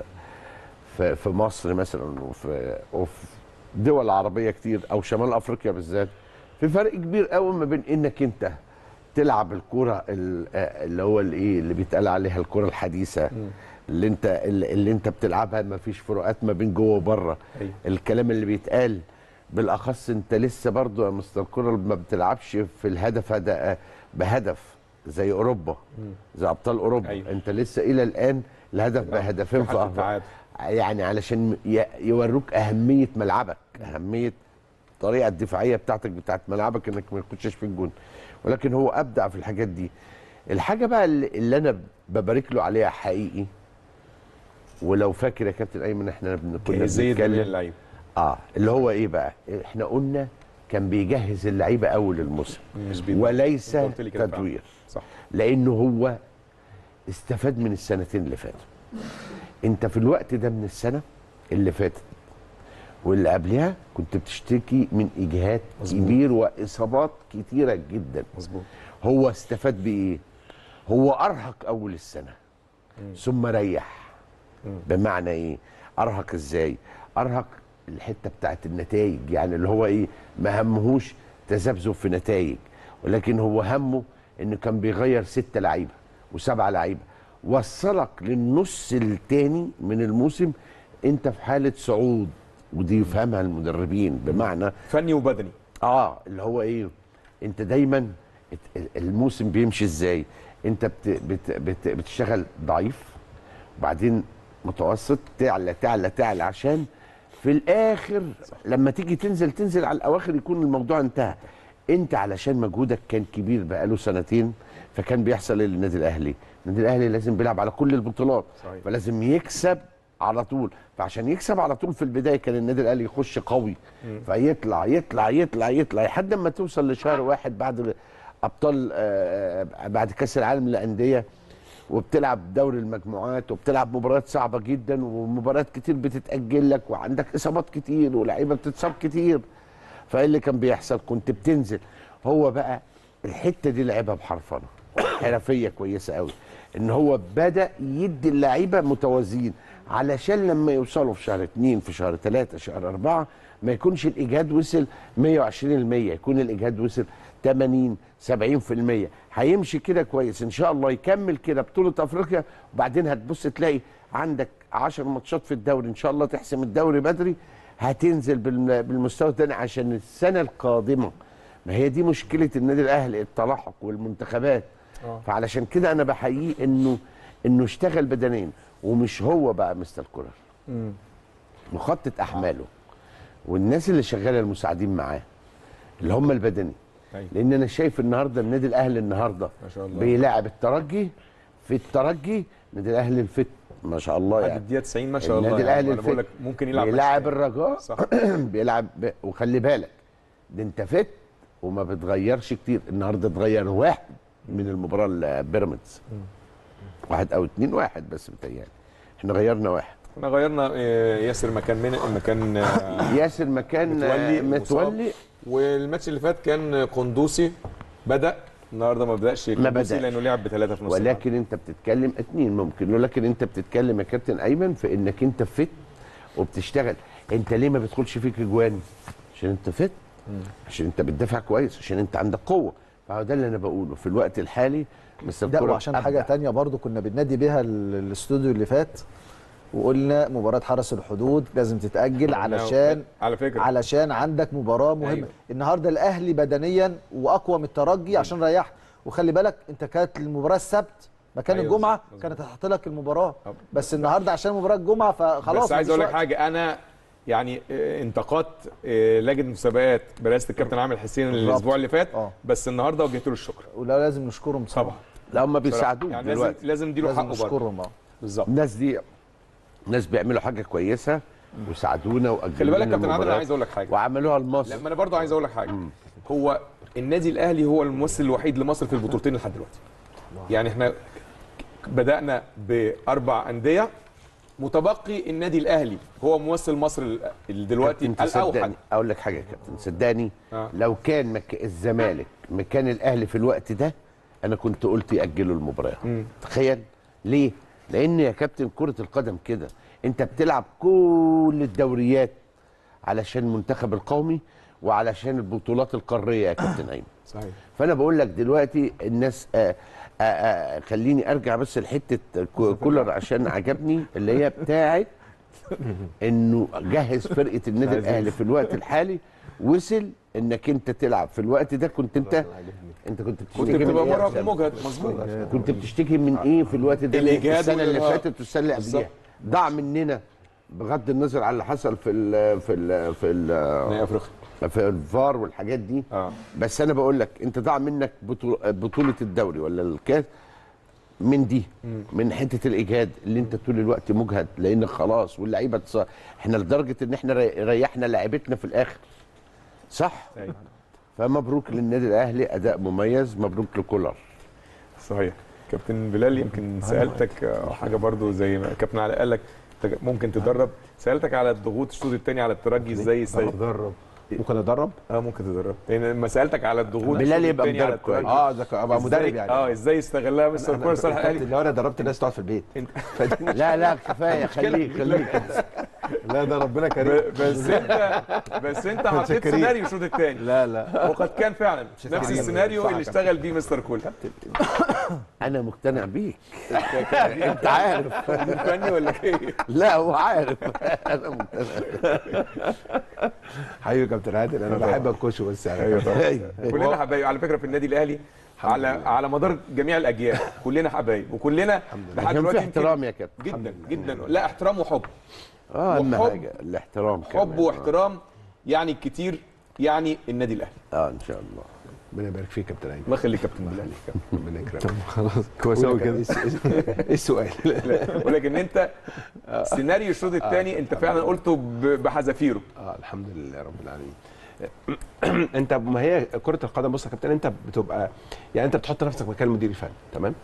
في مصر مثلا وفي دول عربية كتير او شمال افريقيا بالذات، في فرق كبير قوي ما بين انك انت تلعب الكرة اللي هو الايه اللي بيتقال عليها الكرة الحديثة اللي انت بتلعبها ما فيش فروقات ما بين جوه وبره. الكلام اللي بيتقال بالاخص انت لسه برضو يا مستر الكرة ما بتلعبش في الهدف هذا بهدف زي اوروبا، زي ابطال اوروبا. انت لسه الى الان الهدف بهدفين في أهداف. يعني علشان يوروك اهميه ملعبك، اهميه الطريقه الدفاعيه بتاعت ملعبك انك ما تخشش في الجون. ولكن هو ابدع في الحاجات دي. الحاجه بقى اللي انا ببارك له عليها حقيقي، ولو فاكر يا كابتن ايمن احنا كنا بنتكلم اللعيبه اللي هو ايه بقى، احنا قلنا كان بيجهز اللعيبه اول الموسم وليس تدوير، صح، لانه هو استفاد من السنتين اللي فاتوا. انت في الوقت ده من السنه اللي فاتت واللي قبلها كنت بتشتكي من اجهاد كبير واصابات كتيره جدا. مظبوط. هو استفاد بايه؟ هو ارهق اول السنه ثم ريح. بمعنى ايه؟ ارهق ازاي؟ ارهق الحته بتاعت النتائج، يعني اللي هو ايه؟ ما همهوش تذبذب في نتائج، ولكن هو همه انه كان بيغير 6 لعيبه و7 لعيبه، وصلك للنص الثاني من الموسم انت في حاله صعود، ودي يفهمها المدربين بمعنى فني وبدني. اللي هو ايه؟ انت دايما الموسم بيمشي ازاي؟ انت بتشتغل ضعيف وبعدين متوسط، تعلى تعلى تعلى، عشان في الاخر لما تيجي تنزل على الاواخر يكون الموضوع انتهى. انت علشان مجهودك كان كبير بقاله سنتين، فكان بيحصل للنادي الاهلي، النادي الاهلي لازم بيلعب على كل البطولات، صحيح. فلازم يكسب على طول، فعشان يكسب على طول في البدايه كان النادي الاهلي يخش قوي، فيطلع يطلع يطلع يطلع لحد ما توصل لشهر 1 بعد ابطال بعد كاس العالم للانديه، وبتلعب دوري المجموعات وبتلعب مباريات صعبه جدا ومباريات كتير بتتاجل لك وعندك اصابات كتير ولاعيبه بتتصاب كتير. فايه اللي كان بيحصل؟ كنت بتنزل. هو بقى الحته دي لعبها بحرفنه حرفيه كويسه قوي، ان هو بدا يدي اللعيبه متوازيين علشان لما يوصلوا في شهر 2 في شهر 3 شهر 4 ما يكونش الاجهاد وصل 120%، يكون الاجهاد وصل 80 70%. هيمشي كده كويس ان شاء الله، يكمل كده بطوله افريقيا، وبعدين هتبص تلاقي عندك 10 ماتشات في الدوري ان شاء الله تحسم الدوري بدري، هتنزل بالمستوى الثاني عشان السنه القادمه. ما هي دي مشكله النادي الاهلي، التلاحق والمنتخبات. فعلشان كده انا بحييه انه اشتغل بدنيا، ومش هو بقى مستر كولر، مخطط احماله والناس اللي شغاله المساعدين معاه اللي هم البدني. لان انا شايف النهارده النادي الاهلي النهارده ما شاء الله بيلاعب الترجي، في الترجي النادي الاهلي الفت ما شاء الله، يعني الدقيقه 90 ما شاء الله. النادي الاهلي الفت ممكن يلعب بيلاعب الرجاء بيلعب وخلي بالك ده انت فت وما بتغيرش كتير. النهارده اتغير 1 من المباراه البيراميدز، 1 أو 2-1 بس بتهيألي احنا غيرنا 1. احنا غيرنا ياسر مكان ياسر مكان متولي. والماتش اللي فات كان قندوسي بدأ، النهارده ما بدأش قندوسي لانه لعب ب3 في نص. ولكن انت بتتكلم 2 ممكن، ولكن انت بتتكلم يا كابتن ايمن في انك انت فت وبتشتغل. انت ليه ما بيدخلش فيك اجوان؟ عشان انت فت، عشان انت بتدافع كويس، عشان انت عندك قوه. فهو ده اللي انا بقوله في الوقت الحالي. مستر كولر وعشان حاجه ثانيه برضو كنا بننادي بيها الاستوديو اللي فات، وقلنا مباراه حرس الحدود لازم تتاجل علشان على فكرة علشان عندك مباراه مهمه. أيوة. النهارده الاهلي بدنيا واقوى من الترجي عشان ريحت، وخلي بالك انت كانت المباراه السبت مكان أيوة الجمعه كانت هتحط لك المباراه، بس النهارده عشان مباراه الجمعه فخلاص. بس عايز اقول لك حاجه، انا يعني انتقدت لجنه مسابقات برئاسه الكابتن عامر حسين الاسبوع اللي فات، بس النهارده وجهت له الشكر، ولا لازم نشكرهم طبعا. لا هم بيساعدوك يعني دلوقتي، لازم نديله حقه نشكرهم. بالظبط. الناس دي ناس بيعملوا حاجه كويسه وساعدونا واجلوا خلي بالك لنا كابتن عادل، انا المباريات عايز اقول لك حاجه وعملوها لمصر. لما انا برضو عايز اقول لك حاجه. هو النادي الاهلي هو الممثل الوحيد لمصر في البطولتين لحد دلوقتي. يعني احنا بدانا ب4 انديه، متبقي النادي الاهلي هو ممثل مصر دلوقتي الاوحد. اقول لك حاجه يا كابتن، صدقني لو كان الزمالك مكان الاهلي في الوقت ده انا كنت قلت ياجلوا المباراه. تخيل ليه؟ لان يا كابتن كره القدم كده، انت بتلعب كل الدوريات علشان المنتخب القومي وعلشان البطولات القاريه يا كابتن ايمن. صحيح. فانا بقول لك دلوقتي الناس خليني ارجع بس لحته كولر عشان عجبني اللي هي بتاعت انه جهز فرقه النادي الاهلي في الوقت الحالي، وصل انك انت تلعب في الوقت ده. كنت انت كنت بتشتكي بتبقى من إيه مرهق ومجهد. مظبوط. كنت بتشتكي من ايه في الوقت ده؟ الإجهاد السنه اللي والإرهاق. فاتت والسنه اللي قبلها ضاع مننا، بغض النظر على اللي حصل في الفار والحاجات دي. بس انا بقول لك انت ضاع منك بطوله الدوري ولا الكاس من دي، من حته الاجهاد اللي انت طول الوقت مجهد، لان خلاص واللعيبه احنا لدرجه ان احنا ريحنا لاعيبتنا في الاخر. صح؟ فمبروك للنادي الاهلي، اداء مميز، مبروك لكولر. صحيح. كابتن بلال، يمكن سالتك حاجه برضو زي ما كابتن علاء قال لك ممكن تدرب، سالتك على الضغوط الشوط الثاني على الترجي ازاي ادرب. ممكن ادرب؟ ممكن تدرب، لان لما سالتك على الضغوط بلال يبقى مدرب كويس. ده ابقى مدرب يعني. ازاي استغلها مستر كولر صالح الاهلي؟ لو انا دربت الناس تقعد في البيت. لا كفايه، خليك لا ده ربنا كريم. بس انت حطيت سيناريو الشوط الثاني. لا وقد كان فعلا نفس السيناريو اللي اشتغل بيه مستر كولر. انا مقتنع بيك. انت عارف فني ولا ايه؟ لا هو عارف. انا مقتنع. حبيبي كابتن عادل، انا بحب انكشه بس يعني. ايوه طبعا. كلنا حبايب على فكره في النادي الاهلي، على مدار جميع الاجيال كلنا حبايب، وكلنا لحد دلوقتي في احترام يا كابتن. جدا جدا. لا احترام وحب. اهم حاجه الاحترام، حب واحترام يعني كتير، يعني النادي الاهلي. ان شاء الله. ربنا يبارك فيك يا كابتن ايمن. الله يخليك كابتن بلال. ربنا يكرمك. خلاص كويس قوي كده. ايه السؤال؟ بقول لك ان انت سيناريو الشوط الثاني انت فعلا قلته بحذافيره. الحمد لله رب العالمين. انت ما هي كره القدم، بص يا كابتن، انت بتبقى يعني انت بتحط نفسك مكان المدير الفني، تمام؟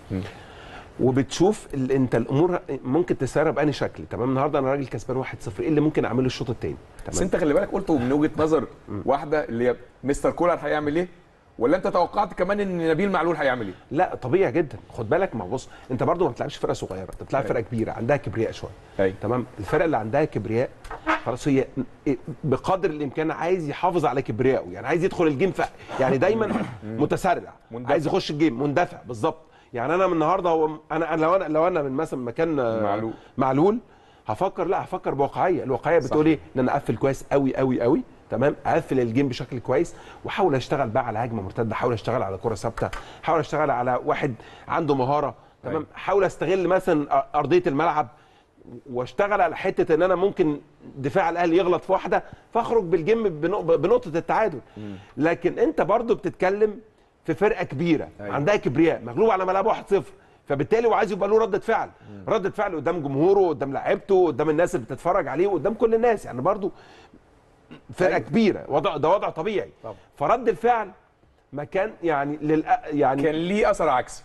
وبتشوف انت الامور ممكن تسير بأني شكل. تمام، النهارده انا راجل كسبان 1-0، ايه اللي ممكن اعمله الشوط الثاني؟ بس انت خلي بالك قلته من وجهه نظر واحده اللي هي مستر كولر هيعمل ايه؟ ولا انت توقعت كمان ان نبيل معلول هيعمل ايه؟ لا طبيعي جدا. خد بالك، ما بص، انت برضو ما بتلعبش فرقه صغيره، انت بتلعب فرقه كبيره عندها كبرياء شويه. تمام، الفرقه اللي عندها كبرياء خلاص هي بقدر الامكان عايز يحافظ على كبريائه، يعني عايز يدخل الجيم يعني دايما متسرع، عايز يخش الجيم مندفع بالظبط. يعني انا من النهارده لو انا من مثلا مكان معلول هفكر بواقعيه. الواقعيه بتقول ايه؟ ان انا اقفل كويس قوي قوي قوي، تمام، اقفل الجيم بشكل كويس، واحاول اشتغل بقى على هجمه مرتده، احاول اشتغل على كره ثابته، احاول اشتغل على واحد عنده مهاره، تمام، احاول استغل مثلا ارضيه الملعب واشتغل على حته ان انا ممكن دفاع الاهلي يغلط في واحده فاخرج بالجيم بنقطه التعادل. لكن انت برضو بتتكلم في فرقه كبيره عندها كبرياء، مغلوب على ملعبه 1-0، فبالتالي هو عايز يبقى له رده فعل، رده فعل قدام جمهوره، قدام لعيبته، قدام الناس اللي بتتفرج عليه، قدام كل الناس. يعني برضو فرقه كبيره، ده وضع طبيعي. فرد الفعل ما كان يعني كان ليه اثر عكسي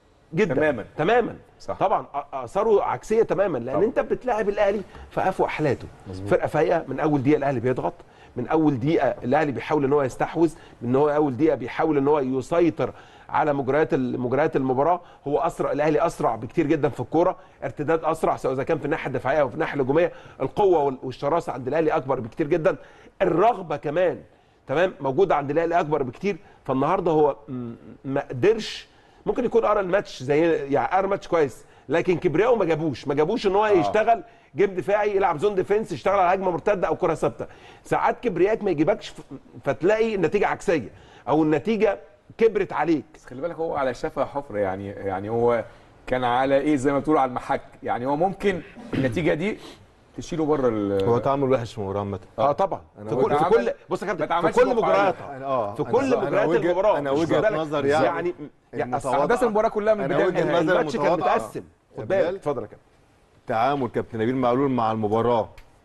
جدا تماما. صح. طبعا اثاره عكسيه تماما، لان انت بتلاعب الاهلي في افوق حالاته. فرقه فايقه، من اول دقيقه الاهلي بيضغط، من اول دقيقه الاهلي بيحاول ان هو يستحوذ، من هو اول دقيقه بيحاول ان هو يسيطر على مجريات المباراه. هو اسرع، الاهلي اسرع بكتير جدا في الكوره، ارتداد اسرع سواء اذا كان في الناحيه الدفاعيه او في الناحيه الهجوميه. القوه والشراسه عند الاهلي اكبر بكتير جدا، الرغبه كمان تمام موجوده عند الاهلي اكبر بكتير. فالنهارده هو ما قدرش، ممكن يكون قرا الماتش يعني قرا الماتش كويس، لكن كبرياءه ما جابوش ان هو يشتغل جيم دفاعي، يلعب زون ديفنس، يشتغل على هجمه مرتده او كره ثابته. ساعات كبرياءك ما يجيبكش فتلاقي النتيجه عكسيه او النتيجه كبرت عليك. بس خلي بالك هو على شفا حفره، يعني هو كان على ايه زي ما بتقول على المحك. يعني هو ممكن النتيجه دي تشيله بره هو تعامل وحش في المباراه عامه. طبعا في كل بص يا كابتن، في كل مجرياتها، في كل مجريات المباراه. انا وجهه نظر يعني احداث المباراه كلها من بدايه الماتش كان متقسم. خد بالك، اتفضل يا كابتن. تعامل كابتن نبيل معلول مع المباراه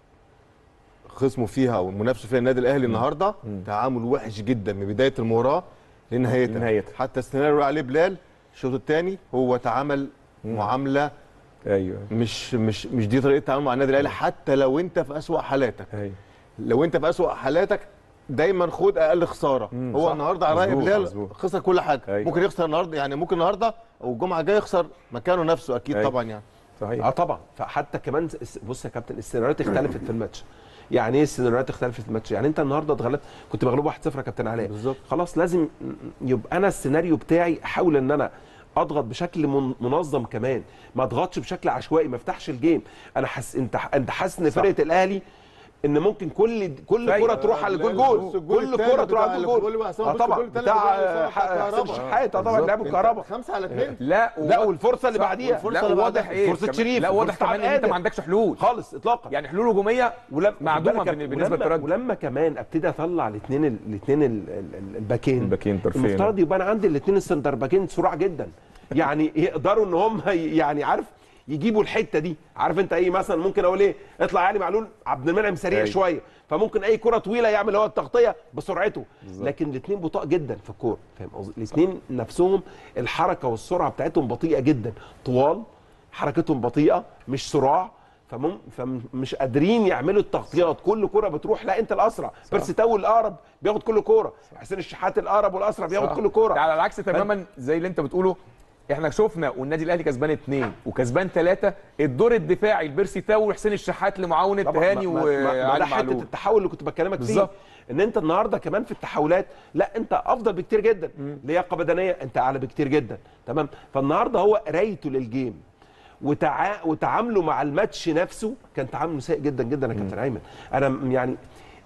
خصمه فيها والمنافسه فيها النادي الاهلي النهارده تعامل وحش جدا من بدايه المباراه لنهايتها. حتى السيناريو اللي عليه بلال الشوط الثاني هو تعامل معامله ايوه مش دي طريقه التعامل مع النادي الاهلي، حتى لو انت في اسوأ حالاتك. لو انت في اسوأ حالاتك دايما خد اقل خساره. هو النهارده على راي بلال خسر كل حاجه. ممكن يخسر النهارده، يعني ممكن النهارده او الجمعه الجايه يخسر مكانه نفسه اكيد. طبعا يعني صحيح. طبعا. فحتى كمان بص يا كابتن السيناريوهات اختلفت في الماتش. يعني ايه السيناريوهات اختلفت في الماتش؟ يعني انت النهارده اتغلبت، كنت مغلوب 1-0 يا كابتن علاء، بالظبط. خلاص لازم يبقى انا السيناريو بتاعي احاول ان انا اضغط بشكل منظم، كمان ما اضغطش بشكل عشوائي، ما افتحش الجيم. انا انت حاسس ان فرقه الاهلي ان ممكن كل كره تروح على الجول كل كره تروح على الجول. طبعا بتاع حسين الشحات طبعا لعبوا الكهرباء 5-2. لا والفرصه اللي بعديها واضح ايه فرصه شريف. لا واضح كمان ان انت ما عندكش حلول خالص اطلاقا، يعني حلول هجوميه معدومه بالنسبه للترجي. ولما كمان ابتدي اطلع الاثنين الباكين طرفين، المفترض يبقى انا عندي الاثنين السنتر باكين سرعه جدا، يعني يقدروا ان هم يعني عارف يجيبوا الحته دي. عارف انت ايه مثلا ممكن اقول ايه؟ اطلع علي معلول عبد المنعم سريع شويه، فممكن اي كره طويله يعمل هو التغطيه بسرعته بالزبط. لكن الاثنين بطاء جدا في الكوره، فاهم قصدي؟ الاثنين نفسهم الحركه والسرعه بتاعتهم بطيئه جدا، طوال حركتهم بطيئه مش سرعه، فمش قادرين يعملوا التغطيات. كل كره بتروح لا انت الاسرع، بيرسي تاو الاقرب بياخد كل كوره، حسين الشحات الاقرب والاسرع بياخد كل كوره. على العكس تماما زي اللي انت بتقوله. احنا شفنا والنادي الاهلي كسبان 2 وكسبان 3، الدور الدفاعي لبيرسي تاو وحسين الشحات لمعاونه هاني وعلي معلول. حته التحول اللي كنت بكلمك فيه ان انت النهارده كمان في التحولات لا انت افضل بكتير جدا، لياقه بدنيه انت اعلى بكتير جدا، تمام. فالنهارده هو قرايته للجيم وتعامله مع الماتش نفسه كان تعامله سيء جدا جدا يا كابتن ايمن. انا يعني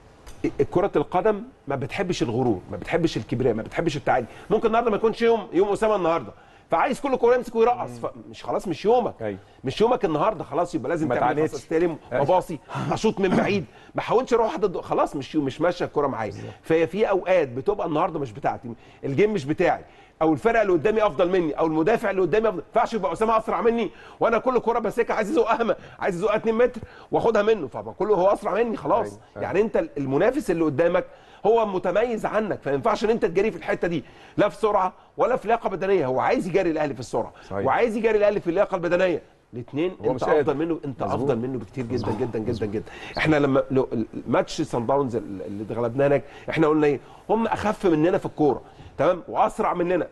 كرة القدم ما بتحبش الغرور، ما بتحبش الكبرياء، ما بتحبش التعالي. ممكن النهارده ما يكونش يوم اسامه النهارده، فعايز كل كوره يمسك ويرقص، مش خلاص مش يومك. مش يومك النهارده، خلاص يبقى لازم تعمل استلم وباصي اشوط من بعيد، ما حاولش اروح خلاص مش ماشيه الكوره معايا. فهي في اوقات بتبقى النهارده مش بتاعتي، الجيم مش بتاعي، او الفرقه اللي قدامي افضل مني، او المدافع اللي قدامي افضل، ما ينفعش يبقى اسامه اسرع مني وانا كل كوره بمسكها عايز ازقها 2 متر واخدها منه، فبقى كله هو اسرع مني خلاص. يعني انت المنافس اللي قدامك هو متميز عنك، فما ينفعش ان انت تجري في الحته دي لا في سرعه ولا في لياقه بدنيه. هو عايز يجري الاهلي في السرعه وعايز يجري الاهلي في اللياقه البدنيه، الاثنين انت افضل منه، انت افضل منه بكتير جدا جدا جدا جدا. احنا لما الماتش سان داونز اللي اتغلبنا هناك احنا قلنا ايه؟ هم اخف مننا في الكوره، تمام، واسرع مننا،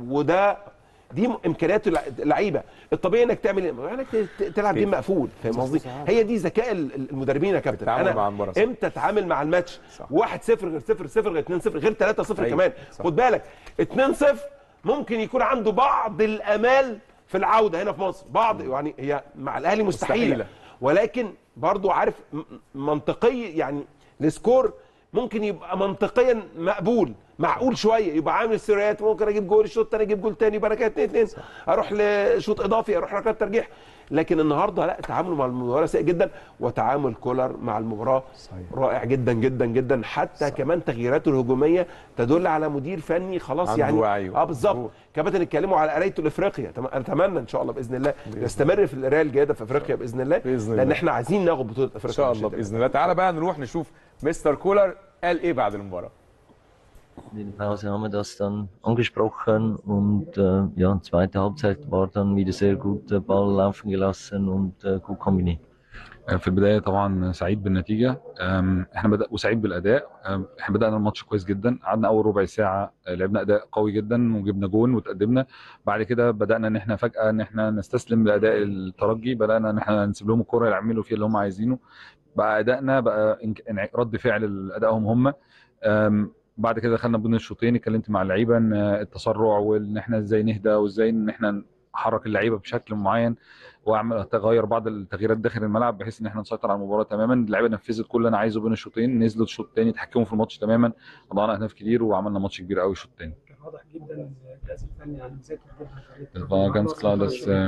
دي امكانيات اللعيبه. الطبيعي انك تعمل ايه؟ انك تلعب جيم مقفول، فاهم قصدي؟ هي دي ذكاء المدربين يا كابتن. انا امتى اتعامل مع الماتش 1-0 غير 0-0 غير 2-0 غير 3-0 كمان. خد بالك 2-0 ممكن يكون عنده بعض الامال في العوده هنا في مصر، بعض يعني هي مع الاهلي مستحيله، ولكن برضو عارف منطقي، يعني السكور ممكن يبقى منطقيا مقبول معقول شويه، يبقى عامل السيريات، ممكن اجيب جول الشوط الثاني اجيب جول ثاني يبقى انا كده 2-2 اروح لشوط اضافي اروح ركلات ترجيح. لكن النهارده لا، تعامله مع المباراه سيء جدا، وتعامل كولر مع المباراه رائع جدا جدا جدا. حتى كمان تغييراته الهجوميه تدل على مدير فني خلاص يعني بالظبط. كابتن اتكلموا على قرايته لافريقيا، اتمنى ان شاء الله باذن الله يستمر في القرايه الجيده في افريقيا باذن الله، لان احنا عايزين ناخد بطوله افريقيا ان شاء الله باذن الله. تعالى بقى نروح نشوف مستر كولر قال ايه بعد المباراه. In der Pause haben wir das dann angesprochen und ja, zweite Halbzeit war dann wieder sehr gut, Ball laufen gelassen und gut kombiniert. في البدايه طبعا سعيد بالنتيجه، احنا وسعيد بالاداء. احنا بدانا الماتش كويس جدا، قعدنا اول ربع ساعه لعبنا اداء قوي جدا وجبنا جون وتقدمنا. بعد كده بدانا ان احنا فجاه ان احنا نستسلم لاداء الترجي، بدانا ان احنا نسيب لهم الكره يعملوا فيها اللي هم عايزينه. بقى ادائنا بقى رد فعل لادائهم هم. بعد كده دخلنا بين الشوطين، اتكلمت مع اللعيبه ان التسرع وان احنا ازاي نهدى وازاي ان احنا نحرك اللعيبه بشكل معين، واعمل تغير بعض التغييرات داخل الملعب بحيث ان احنا نسيطر على المباراه تماما. اللعيبه نفذت كل اللي انا عايزه بين الشوطين، نزلوا الشوط الثاني تحكموا في الماتش تماما، ضيعنا اهداف كتير وعملنا ماتش كبير قوي الشوط الثاني. كان واضح جدا الجهاز الفني يعني مذاكر جدا. war ganz klar,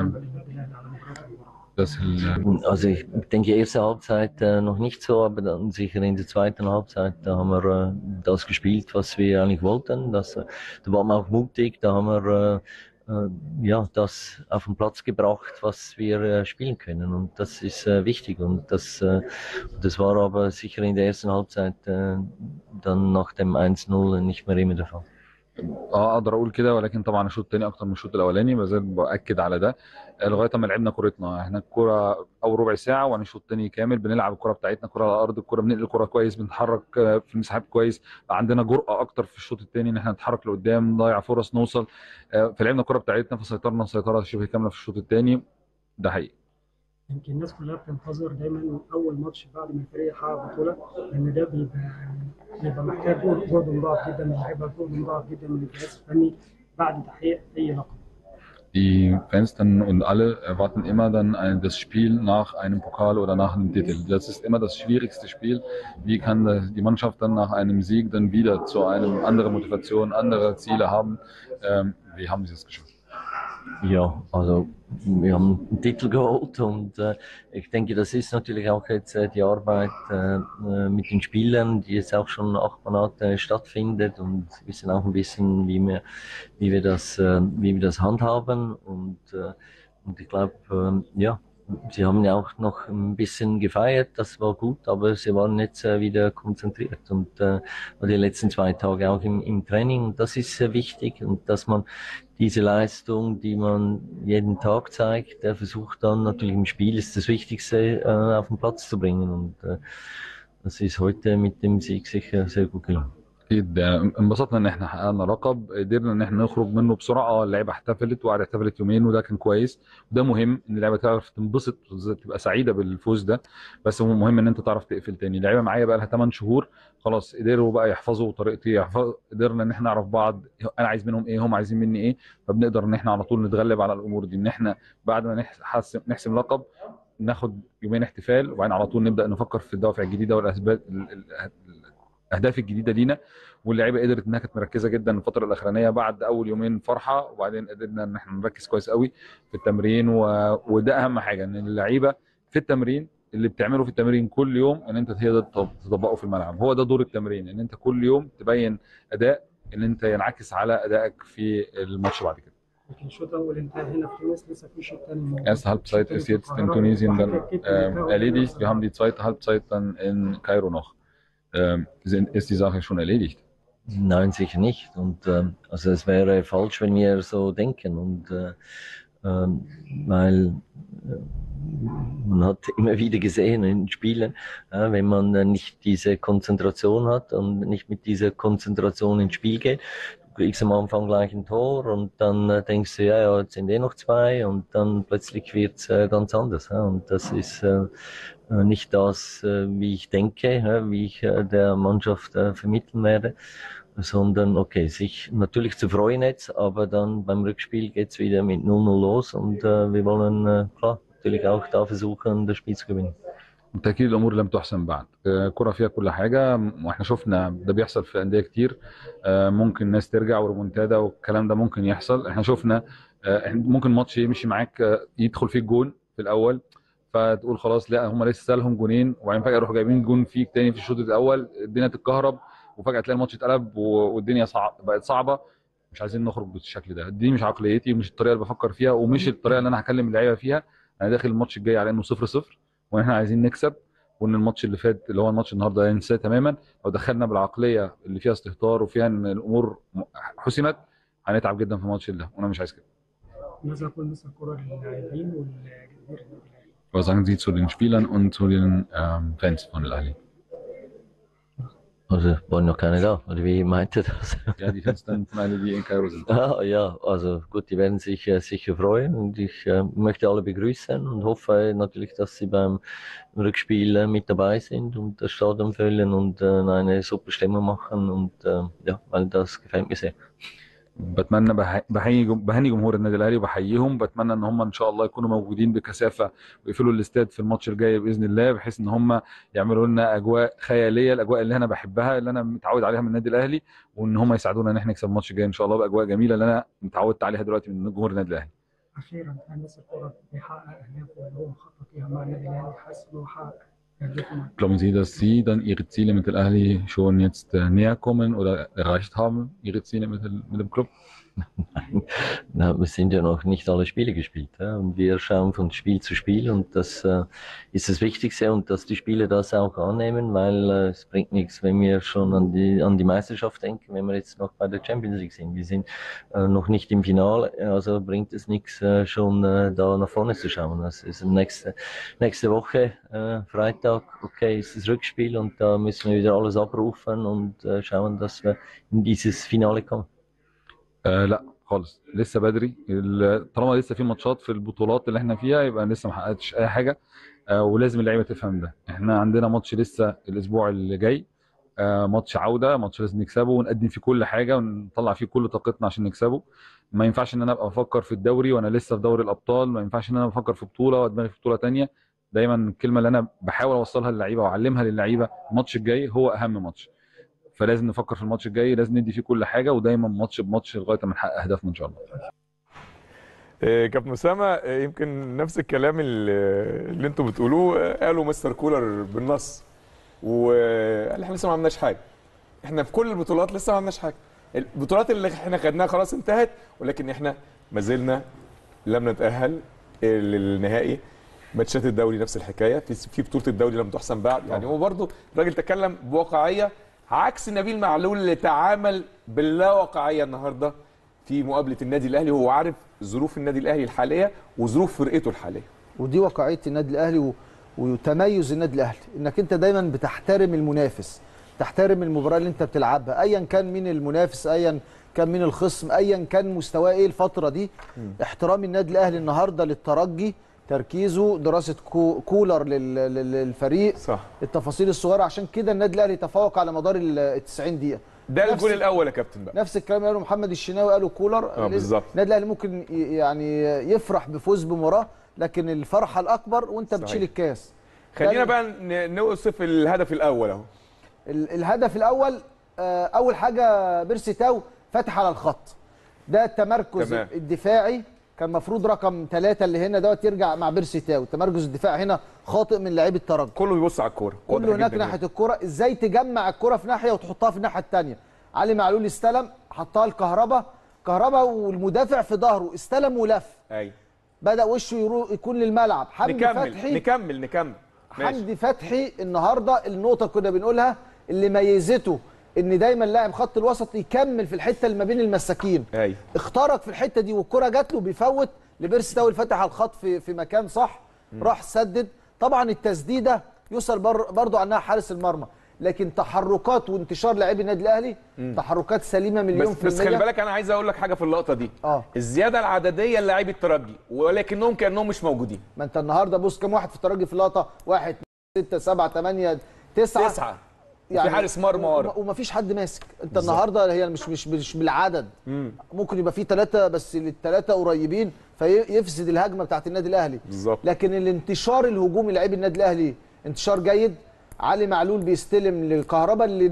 Also ich denke, erste Halbzeit noch nicht so, aber dann sicher in der zweiten Halbzeit, da haben wir das gespielt, was wir eigentlich wollten. Da waren wir auch mutig, da haben wir ja, das auf den Platz gebracht, was wir spielen können. Und das ist wichtig. Und das war aber sicher in der ersten Halbzeit dann nach dem 1-0 nicht mehr immer der Fall. اقدر اقول كده، ولكن طبعا الشوط الثاني اكتر من الشوط الاولاني، ما زال باكد على ده. لغايه ما لعبنا كورتنا احنا، الكوره اول ربع ساعه وبعدين الشوط الثاني كامل بنلعب الكوره بتاعتنا، كوره على الارض، الكوره بننقل الكوره كويس، بنتحرك في المساحات كويس، عندنا جرأه اكتر في الشوط الثاني ان احنا نتحرك لقدام، نضيع فرص، نوصل. فلعبنا الكوره بتاعتنا، فسيطرنا سيطره شبه كامله في الشوط الثاني. ده حقيقي. يمكن الناس كلها بتنتظر دايما اول ماتش بعد ما الفريق يحقق بطوله، لان ده بيبقى محتاج جهد مضاعف جدا من اللعيبه، جهد مضاعف جدا من الجهاز الفني بعد تحقيق اي لقب. Die Fans dann und alle erwarten immer dann das Spiel nach einem Pokal oder nach einem Titel. Das ist immer das schwierigste Spiel. Wie kann die Mannschaft dann nach einem Sieg dann wieder zu einem anderen Motivation, andere Ziele haben? Wie haben Sie es geschafft? Ja, also wir haben einen Titel geholt und ich denke, das ist natürlich auch jetzt die Arbeit mit den Spielern, die jetzt auch schon 8 Monate stattfindet, und wissen auch ein bisschen, wie wir das handhaben, und ich glaube, ja, sie haben ja auch noch ein bisschen gefeiert, das war gut, aber sie waren jetzt wieder konzentriert, und die letzten 2 Tage auch im Training, und das ist sehr wichtig, und dass man diese Leistung, die man jeden Tag zeigt, der versucht dann natürlich im Spiel, ist das Wichtigste, auf den Platz zu bringen, und das ist heute mit dem Sieg sicher sehr gut gelungen. اكيد انبسطنا ان احنا حققنا لقب، قدرنا ان احنا نخرج منه بسرعه. اللعيبه احتفلت وقعدت احتفلت يومين، وده كان كويس، وده مهم ان اللعيبه تعرف تنبسط تبقى سعيده بالفوز ده. بس هو مهم ان انت تعرف تقفل تاني. اللعيبه معايا بقى لها 8 شهور خلاص، قدروا بقى يحفظوا طريقتي، قدرنا ان احنا نعرف بعض، انا عايز منهم ايه، هم عايزين مني ايه، فبنقدر ان احنا على طول نتغلب على الامور دي. ان احنا بعد ما نحسم لقب ناخد يومين احتفال، وبعدين على طول نبدا نفكر في الدوافع الجديده والاسباب الاهداف الجديده لينا. واللعيبه قدرت انها كانت مركزه جدا الفتره الاخرانيه، بعد اول يومين فرحه، وبعدين قدرنا ان احنا نركز كويس قوي في التمرين. وده اهم حاجه، ان اللعيبه في التمرين اللي بتعمله في التمرين كل يوم ان انت تقدر تطبقه في الملعب. هو ده دور التمرين، ان انت كل يوم تبين اداء ان انت ينعكس على ادائك في الماتش بعد كده. الشوط الاول انتهى هنا في تونس، لسه في شوط ثاني. Erste Halbzeit ist jetzt in Tunesien dann erledigt. Wir haben die zweite Halbzeit dann in Kairo noch. Ist die Sache schon erledigt? Nein, sicher nicht. Und also es wäre falsch, wenn wir so denken. Und weil man hat immer wieder gesehen in Spielen, wenn man nicht diese Konzentration hat und nicht mit dieser Konzentration ins Spiel geht, du kriegst am Anfang gleich ein Tor und dann denkst du, ja, jetzt sind noch 2, und dann plötzlich wird's ganz anders. Und das ist nicht das, wie ich denke, wie ich der Mannschaft vermitteln werde, sondern okay, sich natürlich zu freuen jetzt, aber dann beim Rückspiel geht's wieder mit 0-0 los, und wir wollen klar natürlich auch da versuchen, das Spiel zu gewinnen. بالتاكيد الامور لم تحسن بعد. الكره فيها كل حاجه، واحنا شفنا ده بيحصل في انديه كتير. ممكن الناس ترجع وريمونتادا والكلام ده ممكن يحصل. احنا شفنا ممكن ماتش يمشي معاك يدخل فيك جون في الاول، فتقول خلاص لا هم لسه لهم جونين، وبعدين فجاه يروحوا جايبين جون فيك تاني في الشوط الاول، الدنيا تتكهرب، وفجاه تلاقي الماتش اتقلب والدنيا بقت صعبه. مش عايزين نخرج بالشكل ده. دي مش عقليتي، ومش الطريقه اللي بفكر فيها، ومش الطريقه اللي انا هكلم اللعيبه فيها. انا داخل الماتش الجاي على انه 0-0، وان احنا عايزين نكسب، وان الماتش اللي فات اللي هو الماتش النهارده ننساه تماما. لو دخلنا بالعقليه اللي فيها استهتار وفيها ان الامور حسمت، هنتعب جدا في الماتش ده، وانا مش عايز كده. ماذا يقول مثل الكره للاعبين والجماهير؟ Was sagen Sie zu den Spielern und zu den Fans von Al-Ahly? Also waren noch keine da, oder wie meint ihr das? Ja, die Fans dann von Al-Ahly, die in Kairo sind. Ja, also gut, die werden sich sicher freuen, und ich möchte alle begrüßen und hoffe natürlich, dass sie beim Rückspiel mit dabei sind und das Stadion füllen und eine super Stimmung machen, und ja, weil das gefällt mir sehr. بتمنى بهني جمهور النادي الاهلي وبحييهم. بتمنى ان هم ان شاء الله يكونوا موجودين بكثافه ويقفلوا الاستاد في الماتش الجاي باذن الله، بحيث ان هم يعملوا لنا اجواء خياليه، الاجواء اللي انا بحبها، اللي انا متعود عليها من النادي الاهلي، وان هم يساعدونا ان احنا نكسب الماتش الجاي ان شاء الله باجواء جميله اللي انا متعودت عليها دلوقتي من جمهور النادي الاهلي. اخيرا هندسه الكره بيحقق اهدافه اللي هو مخطط ليها مع النادي الاهلي، حاسس انه حقق. Glauben Sie, dass Sie dann Ihre Ziele mit Al-Ahly schon jetzt näher kommen oder erreicht haben, Ihre Ziele mit dem Club? Na, wir sind ja noch nicht alle Spiele gespielt. Ja? Und wir schauen von Spiel zu Spiel und das ist das Wichtigste und dass die Spieler das auch annehmen, weil es bringt nichts, wenn wir schon an die Meisterschaft denken, wenn wir jetzt noch bei der Champions League sind. Wir sind noch nicht im Finale, also bringt es nichts, schon da nach vorne zu schauen. Das ist nächste Woche, Freitag, okay, ist das Rückspiel und da müssen wir wieder alles abrufen und schauen, dass wir in dieses Finale kommen. لا خالص، لسه بدري. طالما لسه في ماتشات في البطولات اللي احنا فيها يبقى لسه ما حققتش اي حاجه. ولازم اللعيبه تفهم ده. احنا عندنا ماتش لسه الاسبوع اللي جاي، ماتش عوده، ماتش لازم نكسبه ونقدم فيه كل حاجه ونطلع فيه كل طاقتنا عشان نكسبه. ما ينفعش ان انا ابقى بفكر في الدوري وانا لسه في دوري الابطال، ما ينفعش ان انا بفكر في بطوله ودماغي في بطوله ثانيه. دايما الكلمه اللي انا بحاول اوصلها للعيبه واعلمها للعيبه، الماتش الجاي هو اهم ماتش، فلازم نفكر في الماتش الجاي، لازم ندي فيه كل حاجه ودايما ماتش بماتش لغايه ما نحقق اهدافنا ان شاء الله. كابتن اسامه، يمكن نفس الكلام اللي انتم بتقولوه قالوا مستر كولر بالنص، وقال احنا لسه ما عملناش حاجه. احنا في كل البطولات لسه ما عملناش حاجه. البطولات اللي احنا خدناها خلاص انتهت، ولكن احنا ما زلنا لم نتاهل للنهائي. ماتشات الدوري نفس الحكايه، في بطوله الدوري لم تحسم بعد. يعني هو برضه الراجل تكلم بواقعيه عكس نبيل معلول اللي تعامل باللاواقعيه النهارده في مقابله النادي الاهلي، وهو عارف ظروف النادي الاهلي الحاليه وظروف فرقته الحاليه. ودي واقعيه النادي الاهلي وتميز النادي الاهلي، انك انت دايما بتحترم المنافس، تحترم المباراه اللي انت بتلعبها، ايا كان مين المنافس، ايا كان مين الخصم، ايا كان مستواه ايه الفتره دي. احترام النادي الاهلي النهارده للترجي، تركيزه، دراسه كولر للفريق، صح، التفاصيل الصغيره، عشان كده النادي الاهلي تفوق على مدار ال 90 دقيقه. ده الجول الاول يا كابتن بقى. نفس الكلام قاله محمد الشناوي، قاله كولر. بالظبط. النادي الاهلي ممكن يعني يفرح بفوز بمباراه، لكن الفرحه الاكبر وانت بتشيل الكاس. خلينا بقى نوصف الهدف الاول اهو. الهدف الاول، اول حاجه بيرسي تاو فاتح على الخط، ده التمركز الدفاعي، كان المفروض رقم 3 اللي هنا دوت يرجع مع بيرسي تاو. التمركز الدفاعي هنا خاطئ من لاعيبه الترجي، كله بيبص على الكوره، كله هناك ناحيه الكوره، ازاي تجمع الكوره في ناحيه وتحطها في الناحيه الثانيه. علي معلول استلم، حطها لكهربا، كهربا والمدافع في ظهره استلم ولف. ايوه، بدا وشه يكون للملعب. حمدي فتحي نكمل حمدي فتحي النهارده النقطه كنا بنقولها اللي ميزته ان دايما لاعب خط الوسط يكمل في الحته اللي ما بين المساكين. ايوه، اخترق في الحته دي والكره جات له، بيفوت لبيرسي تاو الفتح على الخط في مكان صح. راح سدد. طبعا التسديده يسأل برضو عنها حارس المرمى، لكن تحركات وانتشار لاعبي النادي الاهلي تحركات سليمه مليون في المية. بس خلي بالك، انا عايز اقول لك حاجه في اللقطه دي. الزياده العدديه للاعبي الترجي، ولكنهم كانهم مش موجودين. ما انت النهارده بص كام واحد في الترجي في اللقطه، 1 6 7 8 9 يعني في حارس مرمى ورا ومفيش حد ماسك. انت بالزبط. النهارده هي مش بالعدد. ممكن يبقى في 3 بس الثلاثه قريبين فيفسد الهجمه بتاعت النادي الاهلي بالظبط. لكن الانتشار الهجومي للاعبي النادي الاهلي انتشار جيد. علي معلول بيستلم للكهرباء اللي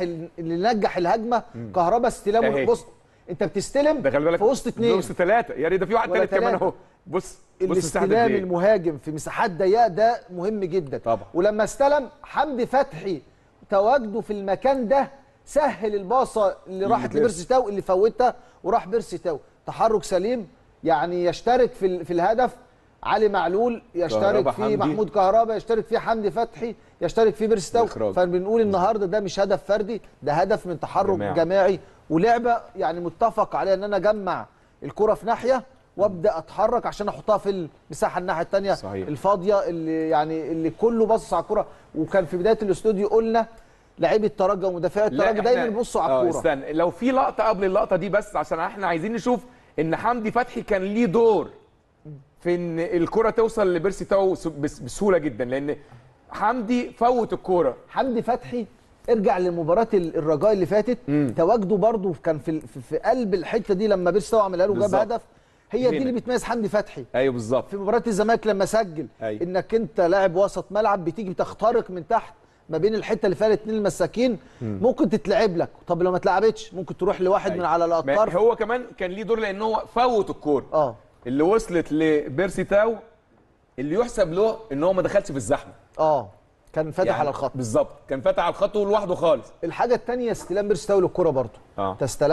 نجح الهجمه. كهرباء استلامه، بص انت بتستلم في وسط 2 وسط 3، يا ريت ده في واحد ثالث كمان اهو. بص الاستلام المهاجم في مساحات ضيقه ده مهم جدا طبعا. ولما استلم حمدي فتحي تواجده في المكان ده سهل الباصه اللي راحت لبيرسي تاو اللي فوتها وراح بيرسي تاو. تحرك سليم، يعني يشترك في الهدف علي معلول، يشترك فيه محمود كهربا، يشترك فيه حمدي فتحي، يشترك فيه بيرسي تاو. فبنقول النهارده ده مش هدف فردي، ده هدف من تحرك جماعي ولعبه يعني متفق عليها ان انا اجمع الكره في ناحيه وابدا اتحرك عشان احطها في المساحه الناحيه الثانيه الفاضيه اللي كله باصص على الكره. وكان في بدايه الاستوديو قلنا لاعبي الترجي ومدافعي الترجي دايما بيبصوا على الكوره. استنى، لو في لقطه قبل اللقطه دي بس عشان احنا عايزين نشوف ان حمدي فتحي كان ليه دور في ان الكره توصل لبيرسي تاو بسهوله جدا، لان حمدي فوت الكوره. حمدي فتحي ارجع لمباراه الرجاء اللي فاتت، تواجده برده كان في قلب الحته دي لما بيرسي تاو عملها له جاب هدف. هي دي اللي بتميز حمدي فتحي. ايوه بالظبط. في مباراه الزمالك لما سجل انك انت لاعب وسط ملعب بتيجي بتخترق من تحت ما بين الحته اللي فيها الاثنين المساكين، ممكن تتلعب لك. طب لو ما اتلعبتش ممكن تروح لواحد من على الاطراف. هو كمان كان ليه دور لان هو فوت الكوره اللي وصلت لبيرسي تاو، اللي يحسب له ان هو ما دخلش في الزحمه. كان فاتح يعني على الخط بالظبط، كان فاتح على الخط ولوحده خالص. الحاجه الثانيه استلام بيرسي تاو للكوره برضه. انت استلمت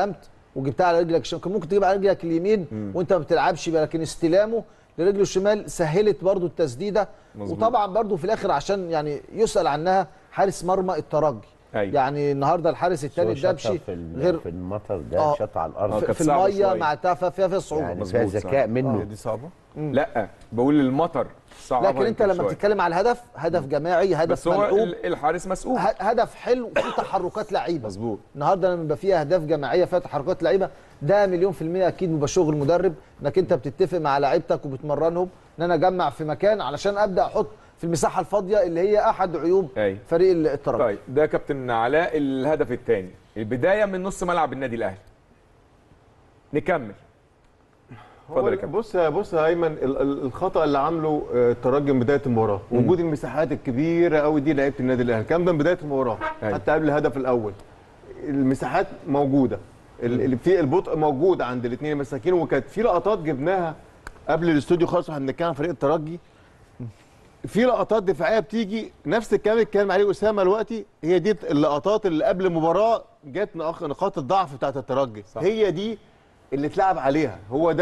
وجبتها على رجلك الشمال، كان ممكن تجيب على رجلك اليمين وانت ما بتلعبش بيها، لكن استلامه لرجله الشمال سهلت برضو التسديده. مزبوط. وطبعا برضو في الاخر عشان يعني يسال عنها حارس مرمى الترجي. أيوة. يعني النهارده الحارس الثاني الدبشي غير في المطر ده شاط على الارض في الميه مع فيها صعوبه، يعني فيها ذكاء منه. دي صعبه. لا بقول المطر صعب، لكن انت لما بتتكلم على الهدف، هدف جماعي، هدف بس هو الحارس مسؤول، هدف حلو فيه تحركات لعيبه. مظبوط. النهارده لما يبقى فيها اهداف جماعيه فيها تحركات لعيبه، ده 100% اكيد بيبقى شغل مدرب، انك انت بتتفق مع لعيبتك وبتمرنهم ان انا اجمع في مكان علشان ابدا احط في المساحه الفاضيه اللي هي احد عيوب فريق الترجي. طيب ده كابتن علاء الهدف الثاني، البدايه من نص ملعب النادي الاهلي. نكمل. اتفضل يا كابتن. بص يا ايمن، الخطا اللي عامله الترجي من بدايه المباراه، وجود المساحات الكبيره قوي دي لعيبه النادي الاهلي، الكلام ده من بدايه المباراه حتى قبل الهدف الاول. المساحات موجوده، اللي في البطء موجود عند الاثنين المساكين، وكانت في لقطات جبناها قبل الاستوديو خالص واحنا بنتكلم عن فريق الترجي، في لقطات دفاعيه بتيجي نفس الكلام اللي اتكلم عليه اسامه دلوقتي، هي دي اللقطات اللي قبل المباراه جت نقاط الضعف بتاعت الترجي، هي دي اللي اتلعب عليها. هو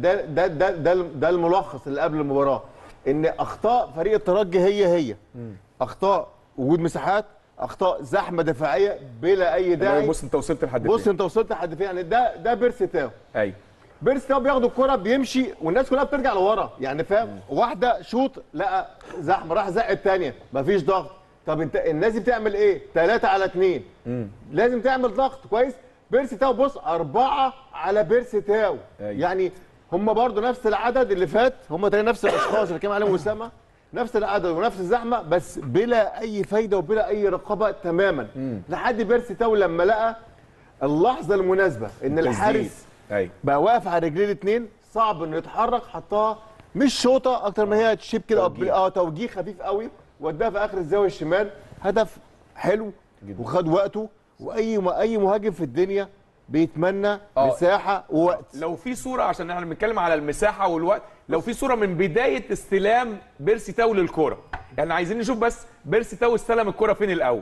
ده الملخص اللي قبل المباراه، ان اخطاء فريق الترجي هي اخطاء وجود مساحات، اخطاء زحمه دفاعيه بلا اي داعي. بص انت وصلت لحد فين، انت وصلت لحد فين، يعني ده بيرسي تاو. ايوه بيرسي تاو بياخد الكره بيمشي والناس كلها بترجع لورا، يعني فاهم، واحده شوط لقى زحمه راح زق الثانيه مفيش ضغط. طب انت الناس دي بتعمل ايه؟ 3 على 2 لازم تعمل ضغط كويس. بيرسي تاو بص 4 على بيرسي تاو. يعني هم برضو نفس العدد اللي فات، هم تقريبا نفس الاشخاص اللي كان عليهم اسامه، نفس العدد ونفس الزحمه، بس بلا اي فايده وبلا اي رقابه تماما. لحد بيرسي تاو لما لقى اللحظه المناسبه ان الحارس بقى واقف على رجليه الاثنين، صعب انه يتحرك، حطها مش شوطه اكتر ما هي تشيب كده، توجيه خفيف قوي، وداها في اخر الزاويه الشمال. هدف حلو جدا وخد وقته، واي مهاجم في الدنيا بيتمنى مساحه ووقت. لو في صوره، عشان احنا بنتكلم على المساحه والوقت، لو في صوره من بدايه استلام بيرسي تاو للكوره، يعني عايزين نشوف بس بيرسي تاو استلم الكوره فين الاول.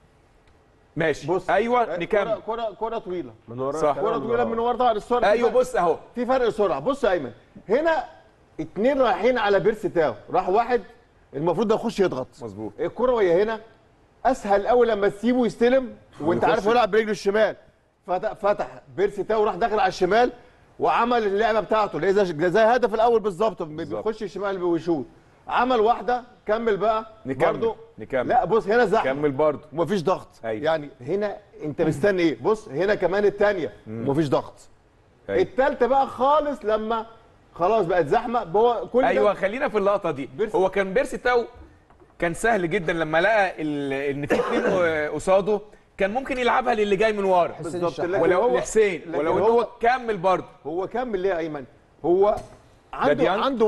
ماشي بص، ايوه نكمل. كره طويله من ورا، صح، كره طويله من ورا طبعا السرعه. ايوه بص اهو في فرق سرعه. بص يا ايمن، هنا 2 رايحين على بيرسي تاو، راح واحد المفروض ده يخش يضغط. مظبوط. الكره وهي هنا اسهل قوي لما تسيبه يستلم وانت عارف يلعب برجله الشمال. فتح بيرسي تاو وراح داخل على الشمال وعمل اللعبه بتاعته اللي زي الهدف الاول بالظبط، بيخش الشمال ويشوط. عمل واحده، كمل بقى. نكمل. لا بص هنا زحمه، كمل برضه ومفيش ضغط. يعني هنا انت مستني ايه؟ بص هنا كمان الثانيه ومفيش ضغط. الثالثه بقى خالص لما خلاص بقت زحمه. هو كل ايوه خلينا في اللقطه دي. هو كان بيرسي تاو كان سهل جدا لما لقى ان في 2 قصاده، كان ممكن يلعبها للي جاي من ورا بالظبط، ولو حسين، ولو ان هو كمل برضه. هو كمل ليه يا ايمن؟ هو عنده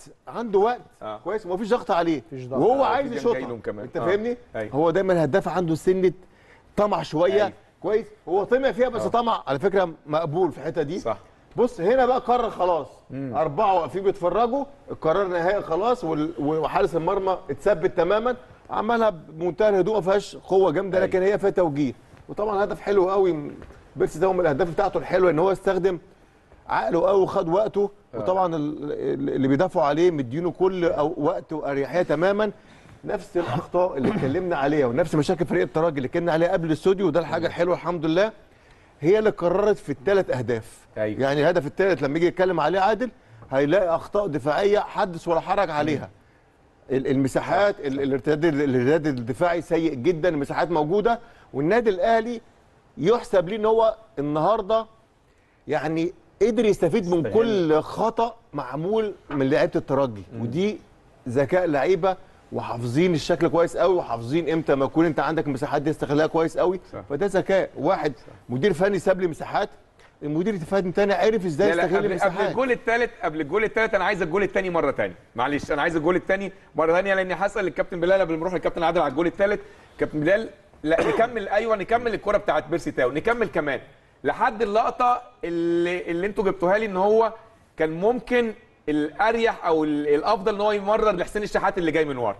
وقت كويس ومفيش ضغط عليه، وهو عايز يشوطها. انت فاهمني؟ هو دايما الهداف عنده سنه طمع شويه. كويس، هو طمع فيها بس طمع على فكره مقبول في الحته دي. صح. بص هنا بقى قرر خلاص، 4 واقفين بيتفرجوا، القرار نهائي خلاص، وحارس المرمى اتثبت تماما، عملها بمنتهى الهدوء، ما فيهاش قوه جامده لكن هي فيها توجيه. وطبعا هدف حلو قوي. بيرسي ده من الاهداف بتاعته الحلوه ان هو استخدم عقله قوي وخد وقته، وطبعا اللي بيدافعوا عليه مدينه كل وقت واريحيه تماما. نفس الاخطاء اللي اتكلمنا عليها ونفس مشاكل فريق الترجي اللي اتكلمنا عليها قبل الاستوديو، وده الحاجه الحلوه الحمد لله، هي اللي قررت في ال3 اهداف. يعني الهدف الثالث لما يجي يتكلم عليه عادل هيلاقي اخطاء دفاعيه حدث ولا حرج عليها. المساحات، الارتداد الدفاعي سيء جدا، المساحات موجوده، والنادي الاهلي يحسب ليه ان هو النهارده يعني قدر يستفيد من كل خطا معمول من لعيبه الترجي، ودي ذكاء لعيبه وحافظين الشكل كويس قوي، وحافظين امتى ما يكون انت عندك مساحات دي استغلها كويس قوي. فده ذكاء واحد. مدير فني ساب لي مساحات، المدير الفني الثاني عرف ازاي يستغل المساحات. قبل الجول الثالث انا عايز الجول الثاني مره ثانيه، معلش انا عايز الجول الثاني مره ثانيه، لاني هسال الكابتن بلال قبل ما نروح للكابتن عادل على الجول الثالث. كابتن بلال، لا نكمل. ايوه نكمل الكره بتاعت بيرسي تاو، نكمل كمان لحد اللقطه اللي انتوا جبتوها لي، ان هو كان ممكن الاريح او الافضل ان هو يمرر لحسين الشحات اللي جاي من ورا.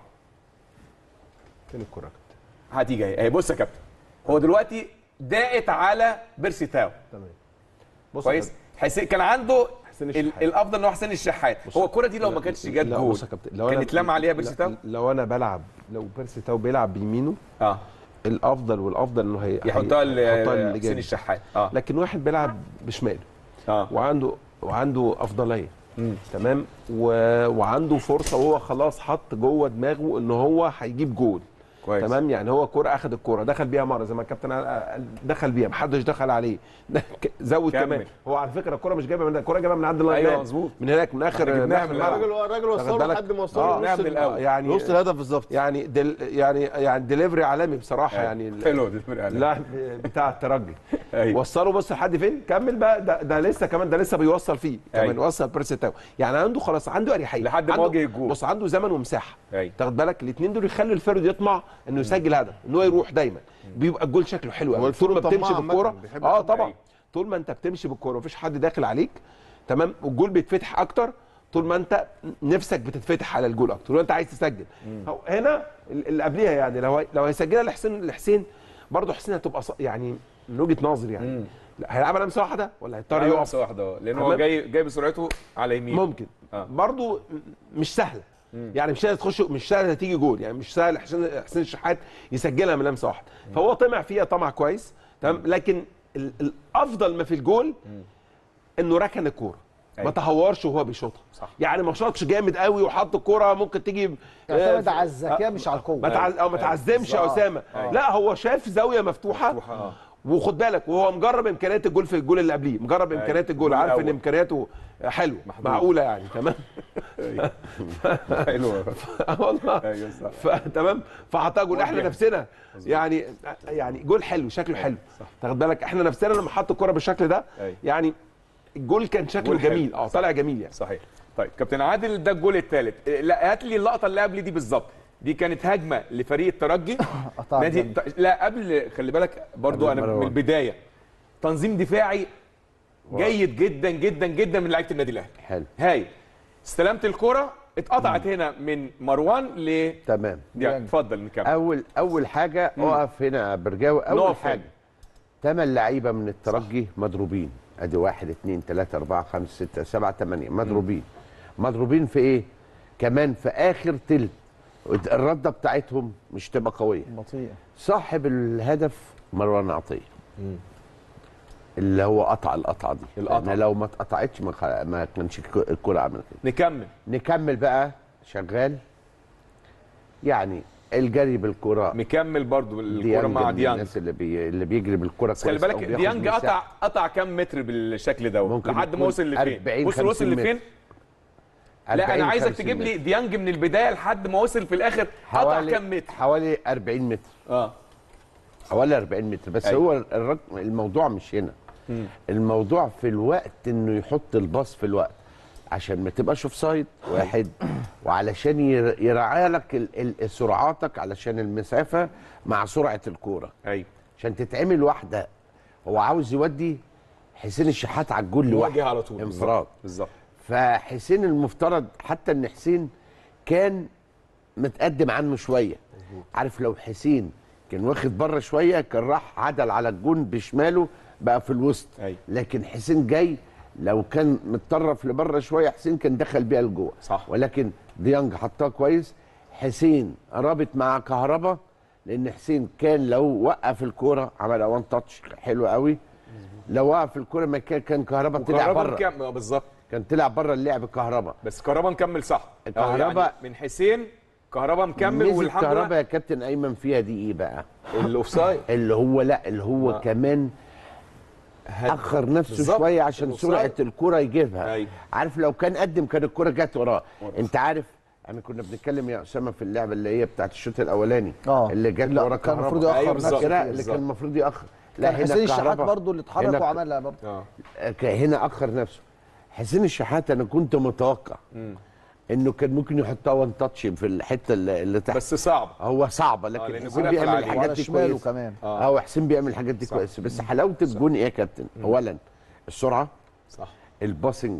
فين الكره؟ هتيجي اهي. بص يا كابتن، هو دلوقتي ضاقت على بيرسي تاو، تمام، كويس. حسين كان عنده الافضل ان هو حسين الشحات. هو الكره دي لو ما كانتش جت جول كان اتلم عليها بيرسي تاو. لو انا بلعب، لو بيرسي تاو بيلعب بيمينه الافضل والافضل انه يحطها لحسين الشحات. لكن واحد بيلعب بشماله وعنده افضليه تمام وعنده فرصه، وهو خلاص حط جوه دماغه ان هو هيجيب جول كويس. تمام. يعني هو كرة اخذ الكرة دخل بيها مره زي ما الكابتن دخل بيها، محدش دخل عليه، زود كمان. هو على فكره الكرة مش جايبه من الكرة جايبه من عند اللاين. ايوه مظبوط، من هناك من اخر الراجل وصله لحد ما وصله نص الاول، يعني نص الهدف بالظبط. يعني يعني ديليفري عالمي بصراحه. يعني حلو ديليفري عالمي لا بتاع الترجي. وصله بص لحد فين، كمل بقى. ده لسه كمان، ده لسه بيوصل فيه كمان. وصل بيرسي تاو، يعني عنده خلاص، عنده اريحيه لحد ما واجه الجول. بص عنده زمن ومساحه. تاخد بالك الاثنين دول يخلوا الفرد يطمع انه يسجل هدف، ان هو يروح دايما. بيبقى الجول شكله حلو قوي طول ما بتمشي بالكوره. طبعا طول ما انت بتمشي بالكوره ومفيش حد داخل عليك تمام، والجول بيتفتح اكتر طول ما انت نفسك بتتفتح على الجول اكتر وانت عايز تسجل. هنا اللي قبليها يعني لو هيسجلها لحسين برضه حسين هتبقى يعني من وجهه نظري يعني هيلعبها لمسه واحده ولا هيضطر يقف لمسه واحده لان هو جاي بسرعته على يمين. ممكن برضه مش سهله. يعني مش سهل تخش، مش سهل تيجي جول، يعني مش سهل حسين الشحات يسجلها من لمسه واحده. فهو طمع فيها طمع كويس تمام. لكن الافضل ما في الجول انه ركن الكوره، ما تهورش وهو بيشوطها. يعني ما شاطش جامد قوي وحط الكوره ممكن تيجي يعتمد على الذكاء مش على القوه. ما تعزمش يا اسامه. لا هو شاف زاويه مفتوحه. وخد بالك وهو مجرب امكانيات الجول في الجول اللي قبليه، مجرب امكانيات الجول، عارف ان امكانياته حلوه معقوله يعني تمام. حلوه والله تمام. فحطها جول. احنا نفسنا يعني جول حلو شكله حلو. تاخد بالك احنا نفسنا لما حط الكره بالشكل ده يعني الجول كان شكله جميل. طالع جميل يعني. صحيح. طيب كابتن عادل ده الجول الثالث. لا هات لي اللقطه اللي قبل دي بالظبط. دي كانت هجمه لفريق الترجي لا قبل، خلي بالك برضو انا من البدايه تنظيم دفاعي جيد جدا جدا جدا من لعيبه النادي الاهلي. حلو هاي استلمت الكره اتقطعت هنا من مروان تمام. اتفضل نكمل. اول حاجه اقف هنا يا برجاوي. اول حاجه 8 لعيبه من الترجي مضروبين. ادي 1 2 3 4 5 6 7 8 مضروبين في ايه؟ كمان في اخر تلت الرده بتاعتهم مش تبقى قويه. بطيئه. صاحب الهدف مروان عطيه اللي هو قطع القطعه دي. لان لو ما اتقطعتش ما كانش الكره عملت كده. نكمل بقى شغال. يعني الجري بالكره مكمل برضو الكره مع ديانج. الناس اللي بيجري بالكره كويس. خلي بالك ديانج قطع كام متر بالشكل ده لحد ما وصل لفين؟ وصل لفين؟ لا انا عايزك تجيب لي ديانج من البدايه لحد ما وصل في الاخر قطع كام متر؟ حوالي 40 متر. حوالي 40 متر بس. هو الموضوع مش هنا. الموضوع في الوقت انه يحط الباص في الوقت عشان ما تبقاش اوف سايد واحد، وعلشان يراعي لك سرعاتك علشان المسافه مع سرعه الكوره. عشان تتعمل واحده. هو عاوز يودي حسين الشحات على الجول لوحده على طول انفراد بالظبط. فحسين المفترض حتى ان حسين كان متقدم عنه شويه. عارف لو حسين كان واخد بره شويه كان راح عدل على الجون بشماله بقى في الوسط. لكن حسين جاي لو كان متطرف لبره شويه حسين كان دخل بيها لجوه. ولكن ديانج حطها كويس. حسين رابط مع كهربا لان حسين كان لو وقف الكوره عمل وان تاتش حلو قوي. لو وقف الكوره ما كان كهربا طلع بره. بالظبط كان طلع بره اللعب كهربا. بس كهربا مكمل صح. كهربا يعني من حسين كهربا مكمل والحمد لله. كهربا يا كابتن ايمن فيها دي ايه بقى؟ الاوفسايد. اللي هو كمان اخر نفسه شويه عشان سرعه الكره يجيبها. عارف لو كان قدم كان الكره جت وراه. انت عارف احنا كنا بنتكلم يا اسامه في اللعبه اللي هي بتاعت الشوط الاولاني اللي جت ورا كان المفروض ياخر نفسه. اللي كان المفروض ياخر. لا هنا حسين الشحات برضه اللي اتحرك وعملها برضه. هنا اخر نفسه. حسين الشحات انا كنت متوقع انه كان ممكن يحطها وان تاتش في الحته اللي تحت. بس صعب. هو صعبه لكن حسين بيعمل الحاجات دي كويس كمان. حسين بيعمل الحاجات دي كويس. بس حلاوه الجون ايه يا كابتن؟ اولا السرعه صح. الباسنج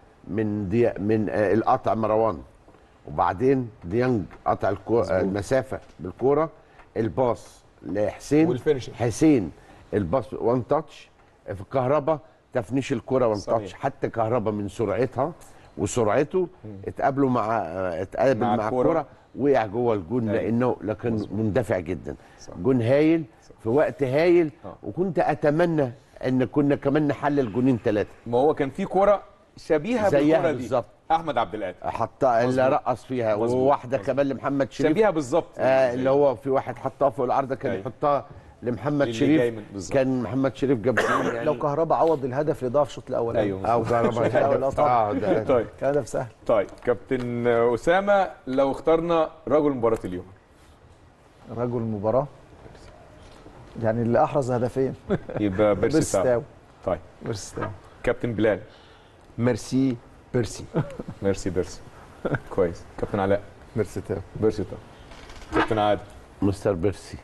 من القطع مروان وبعدين ديانج قطع المسافه بالكوره. الباص لحسين والفينشنج. حسين الباص وان تاتش في الكهرباء تفنيش الكره وما صحيح. بتقعدش. حتى كهربا من سرعتها وسرعته اتقابلوا اتقابل مع مع الكرة. الكره، وقع جوه الجون أيوة. لكن مندفع جدا. صح. جون هايل في وقت هايل. وكنت اتمنى ان كنا كمان نحلل جونين 3 ما هو كان في كرة شبيهة زيها بالكرة دي بالظبط. احمد عبد القادر حطها اللي رقص فيها، مظبوط. وواحده كمان لمحمد شريف شبيهة بالظبط. اللي هو في واحد حطها فوق العارضه كان أيوة. يحطها لمحمد اللي شريف. جاي من- بالظبط. كان محمد شريف جاب جول يعني. لو كهربا عوض الهدف اللي ضاع في الشوط الاول ايوه او الأول طبعاً. ده طيب كان هدف سهل. طيب كابتن اسامه، لو اخترنا رجل مباراه اليوم رجل المباراه يعني اللي احرز هدفين يبقى بيرسي بيرسي تاو. تاو. طيب بيرسي تاو. كابتن بلال. ميرسي بيرسي. ميرسي بيرسي. كويس. كابتن علاء. ميرسي تاو. بيرسي تاو. كابتن عادل. مستر بيرسي.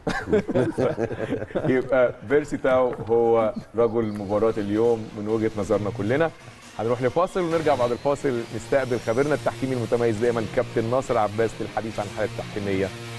يبقى بيرسي تاو هو رجل مباراة اليوم من وجهة نظرنا كلنا. هنروح لفاصل ونرجع بعد الفاصل نستقبل خبيرنا التحكيمي المتميز دايما كابتن ناصر عباس للحديث عن الحالة التحكيمية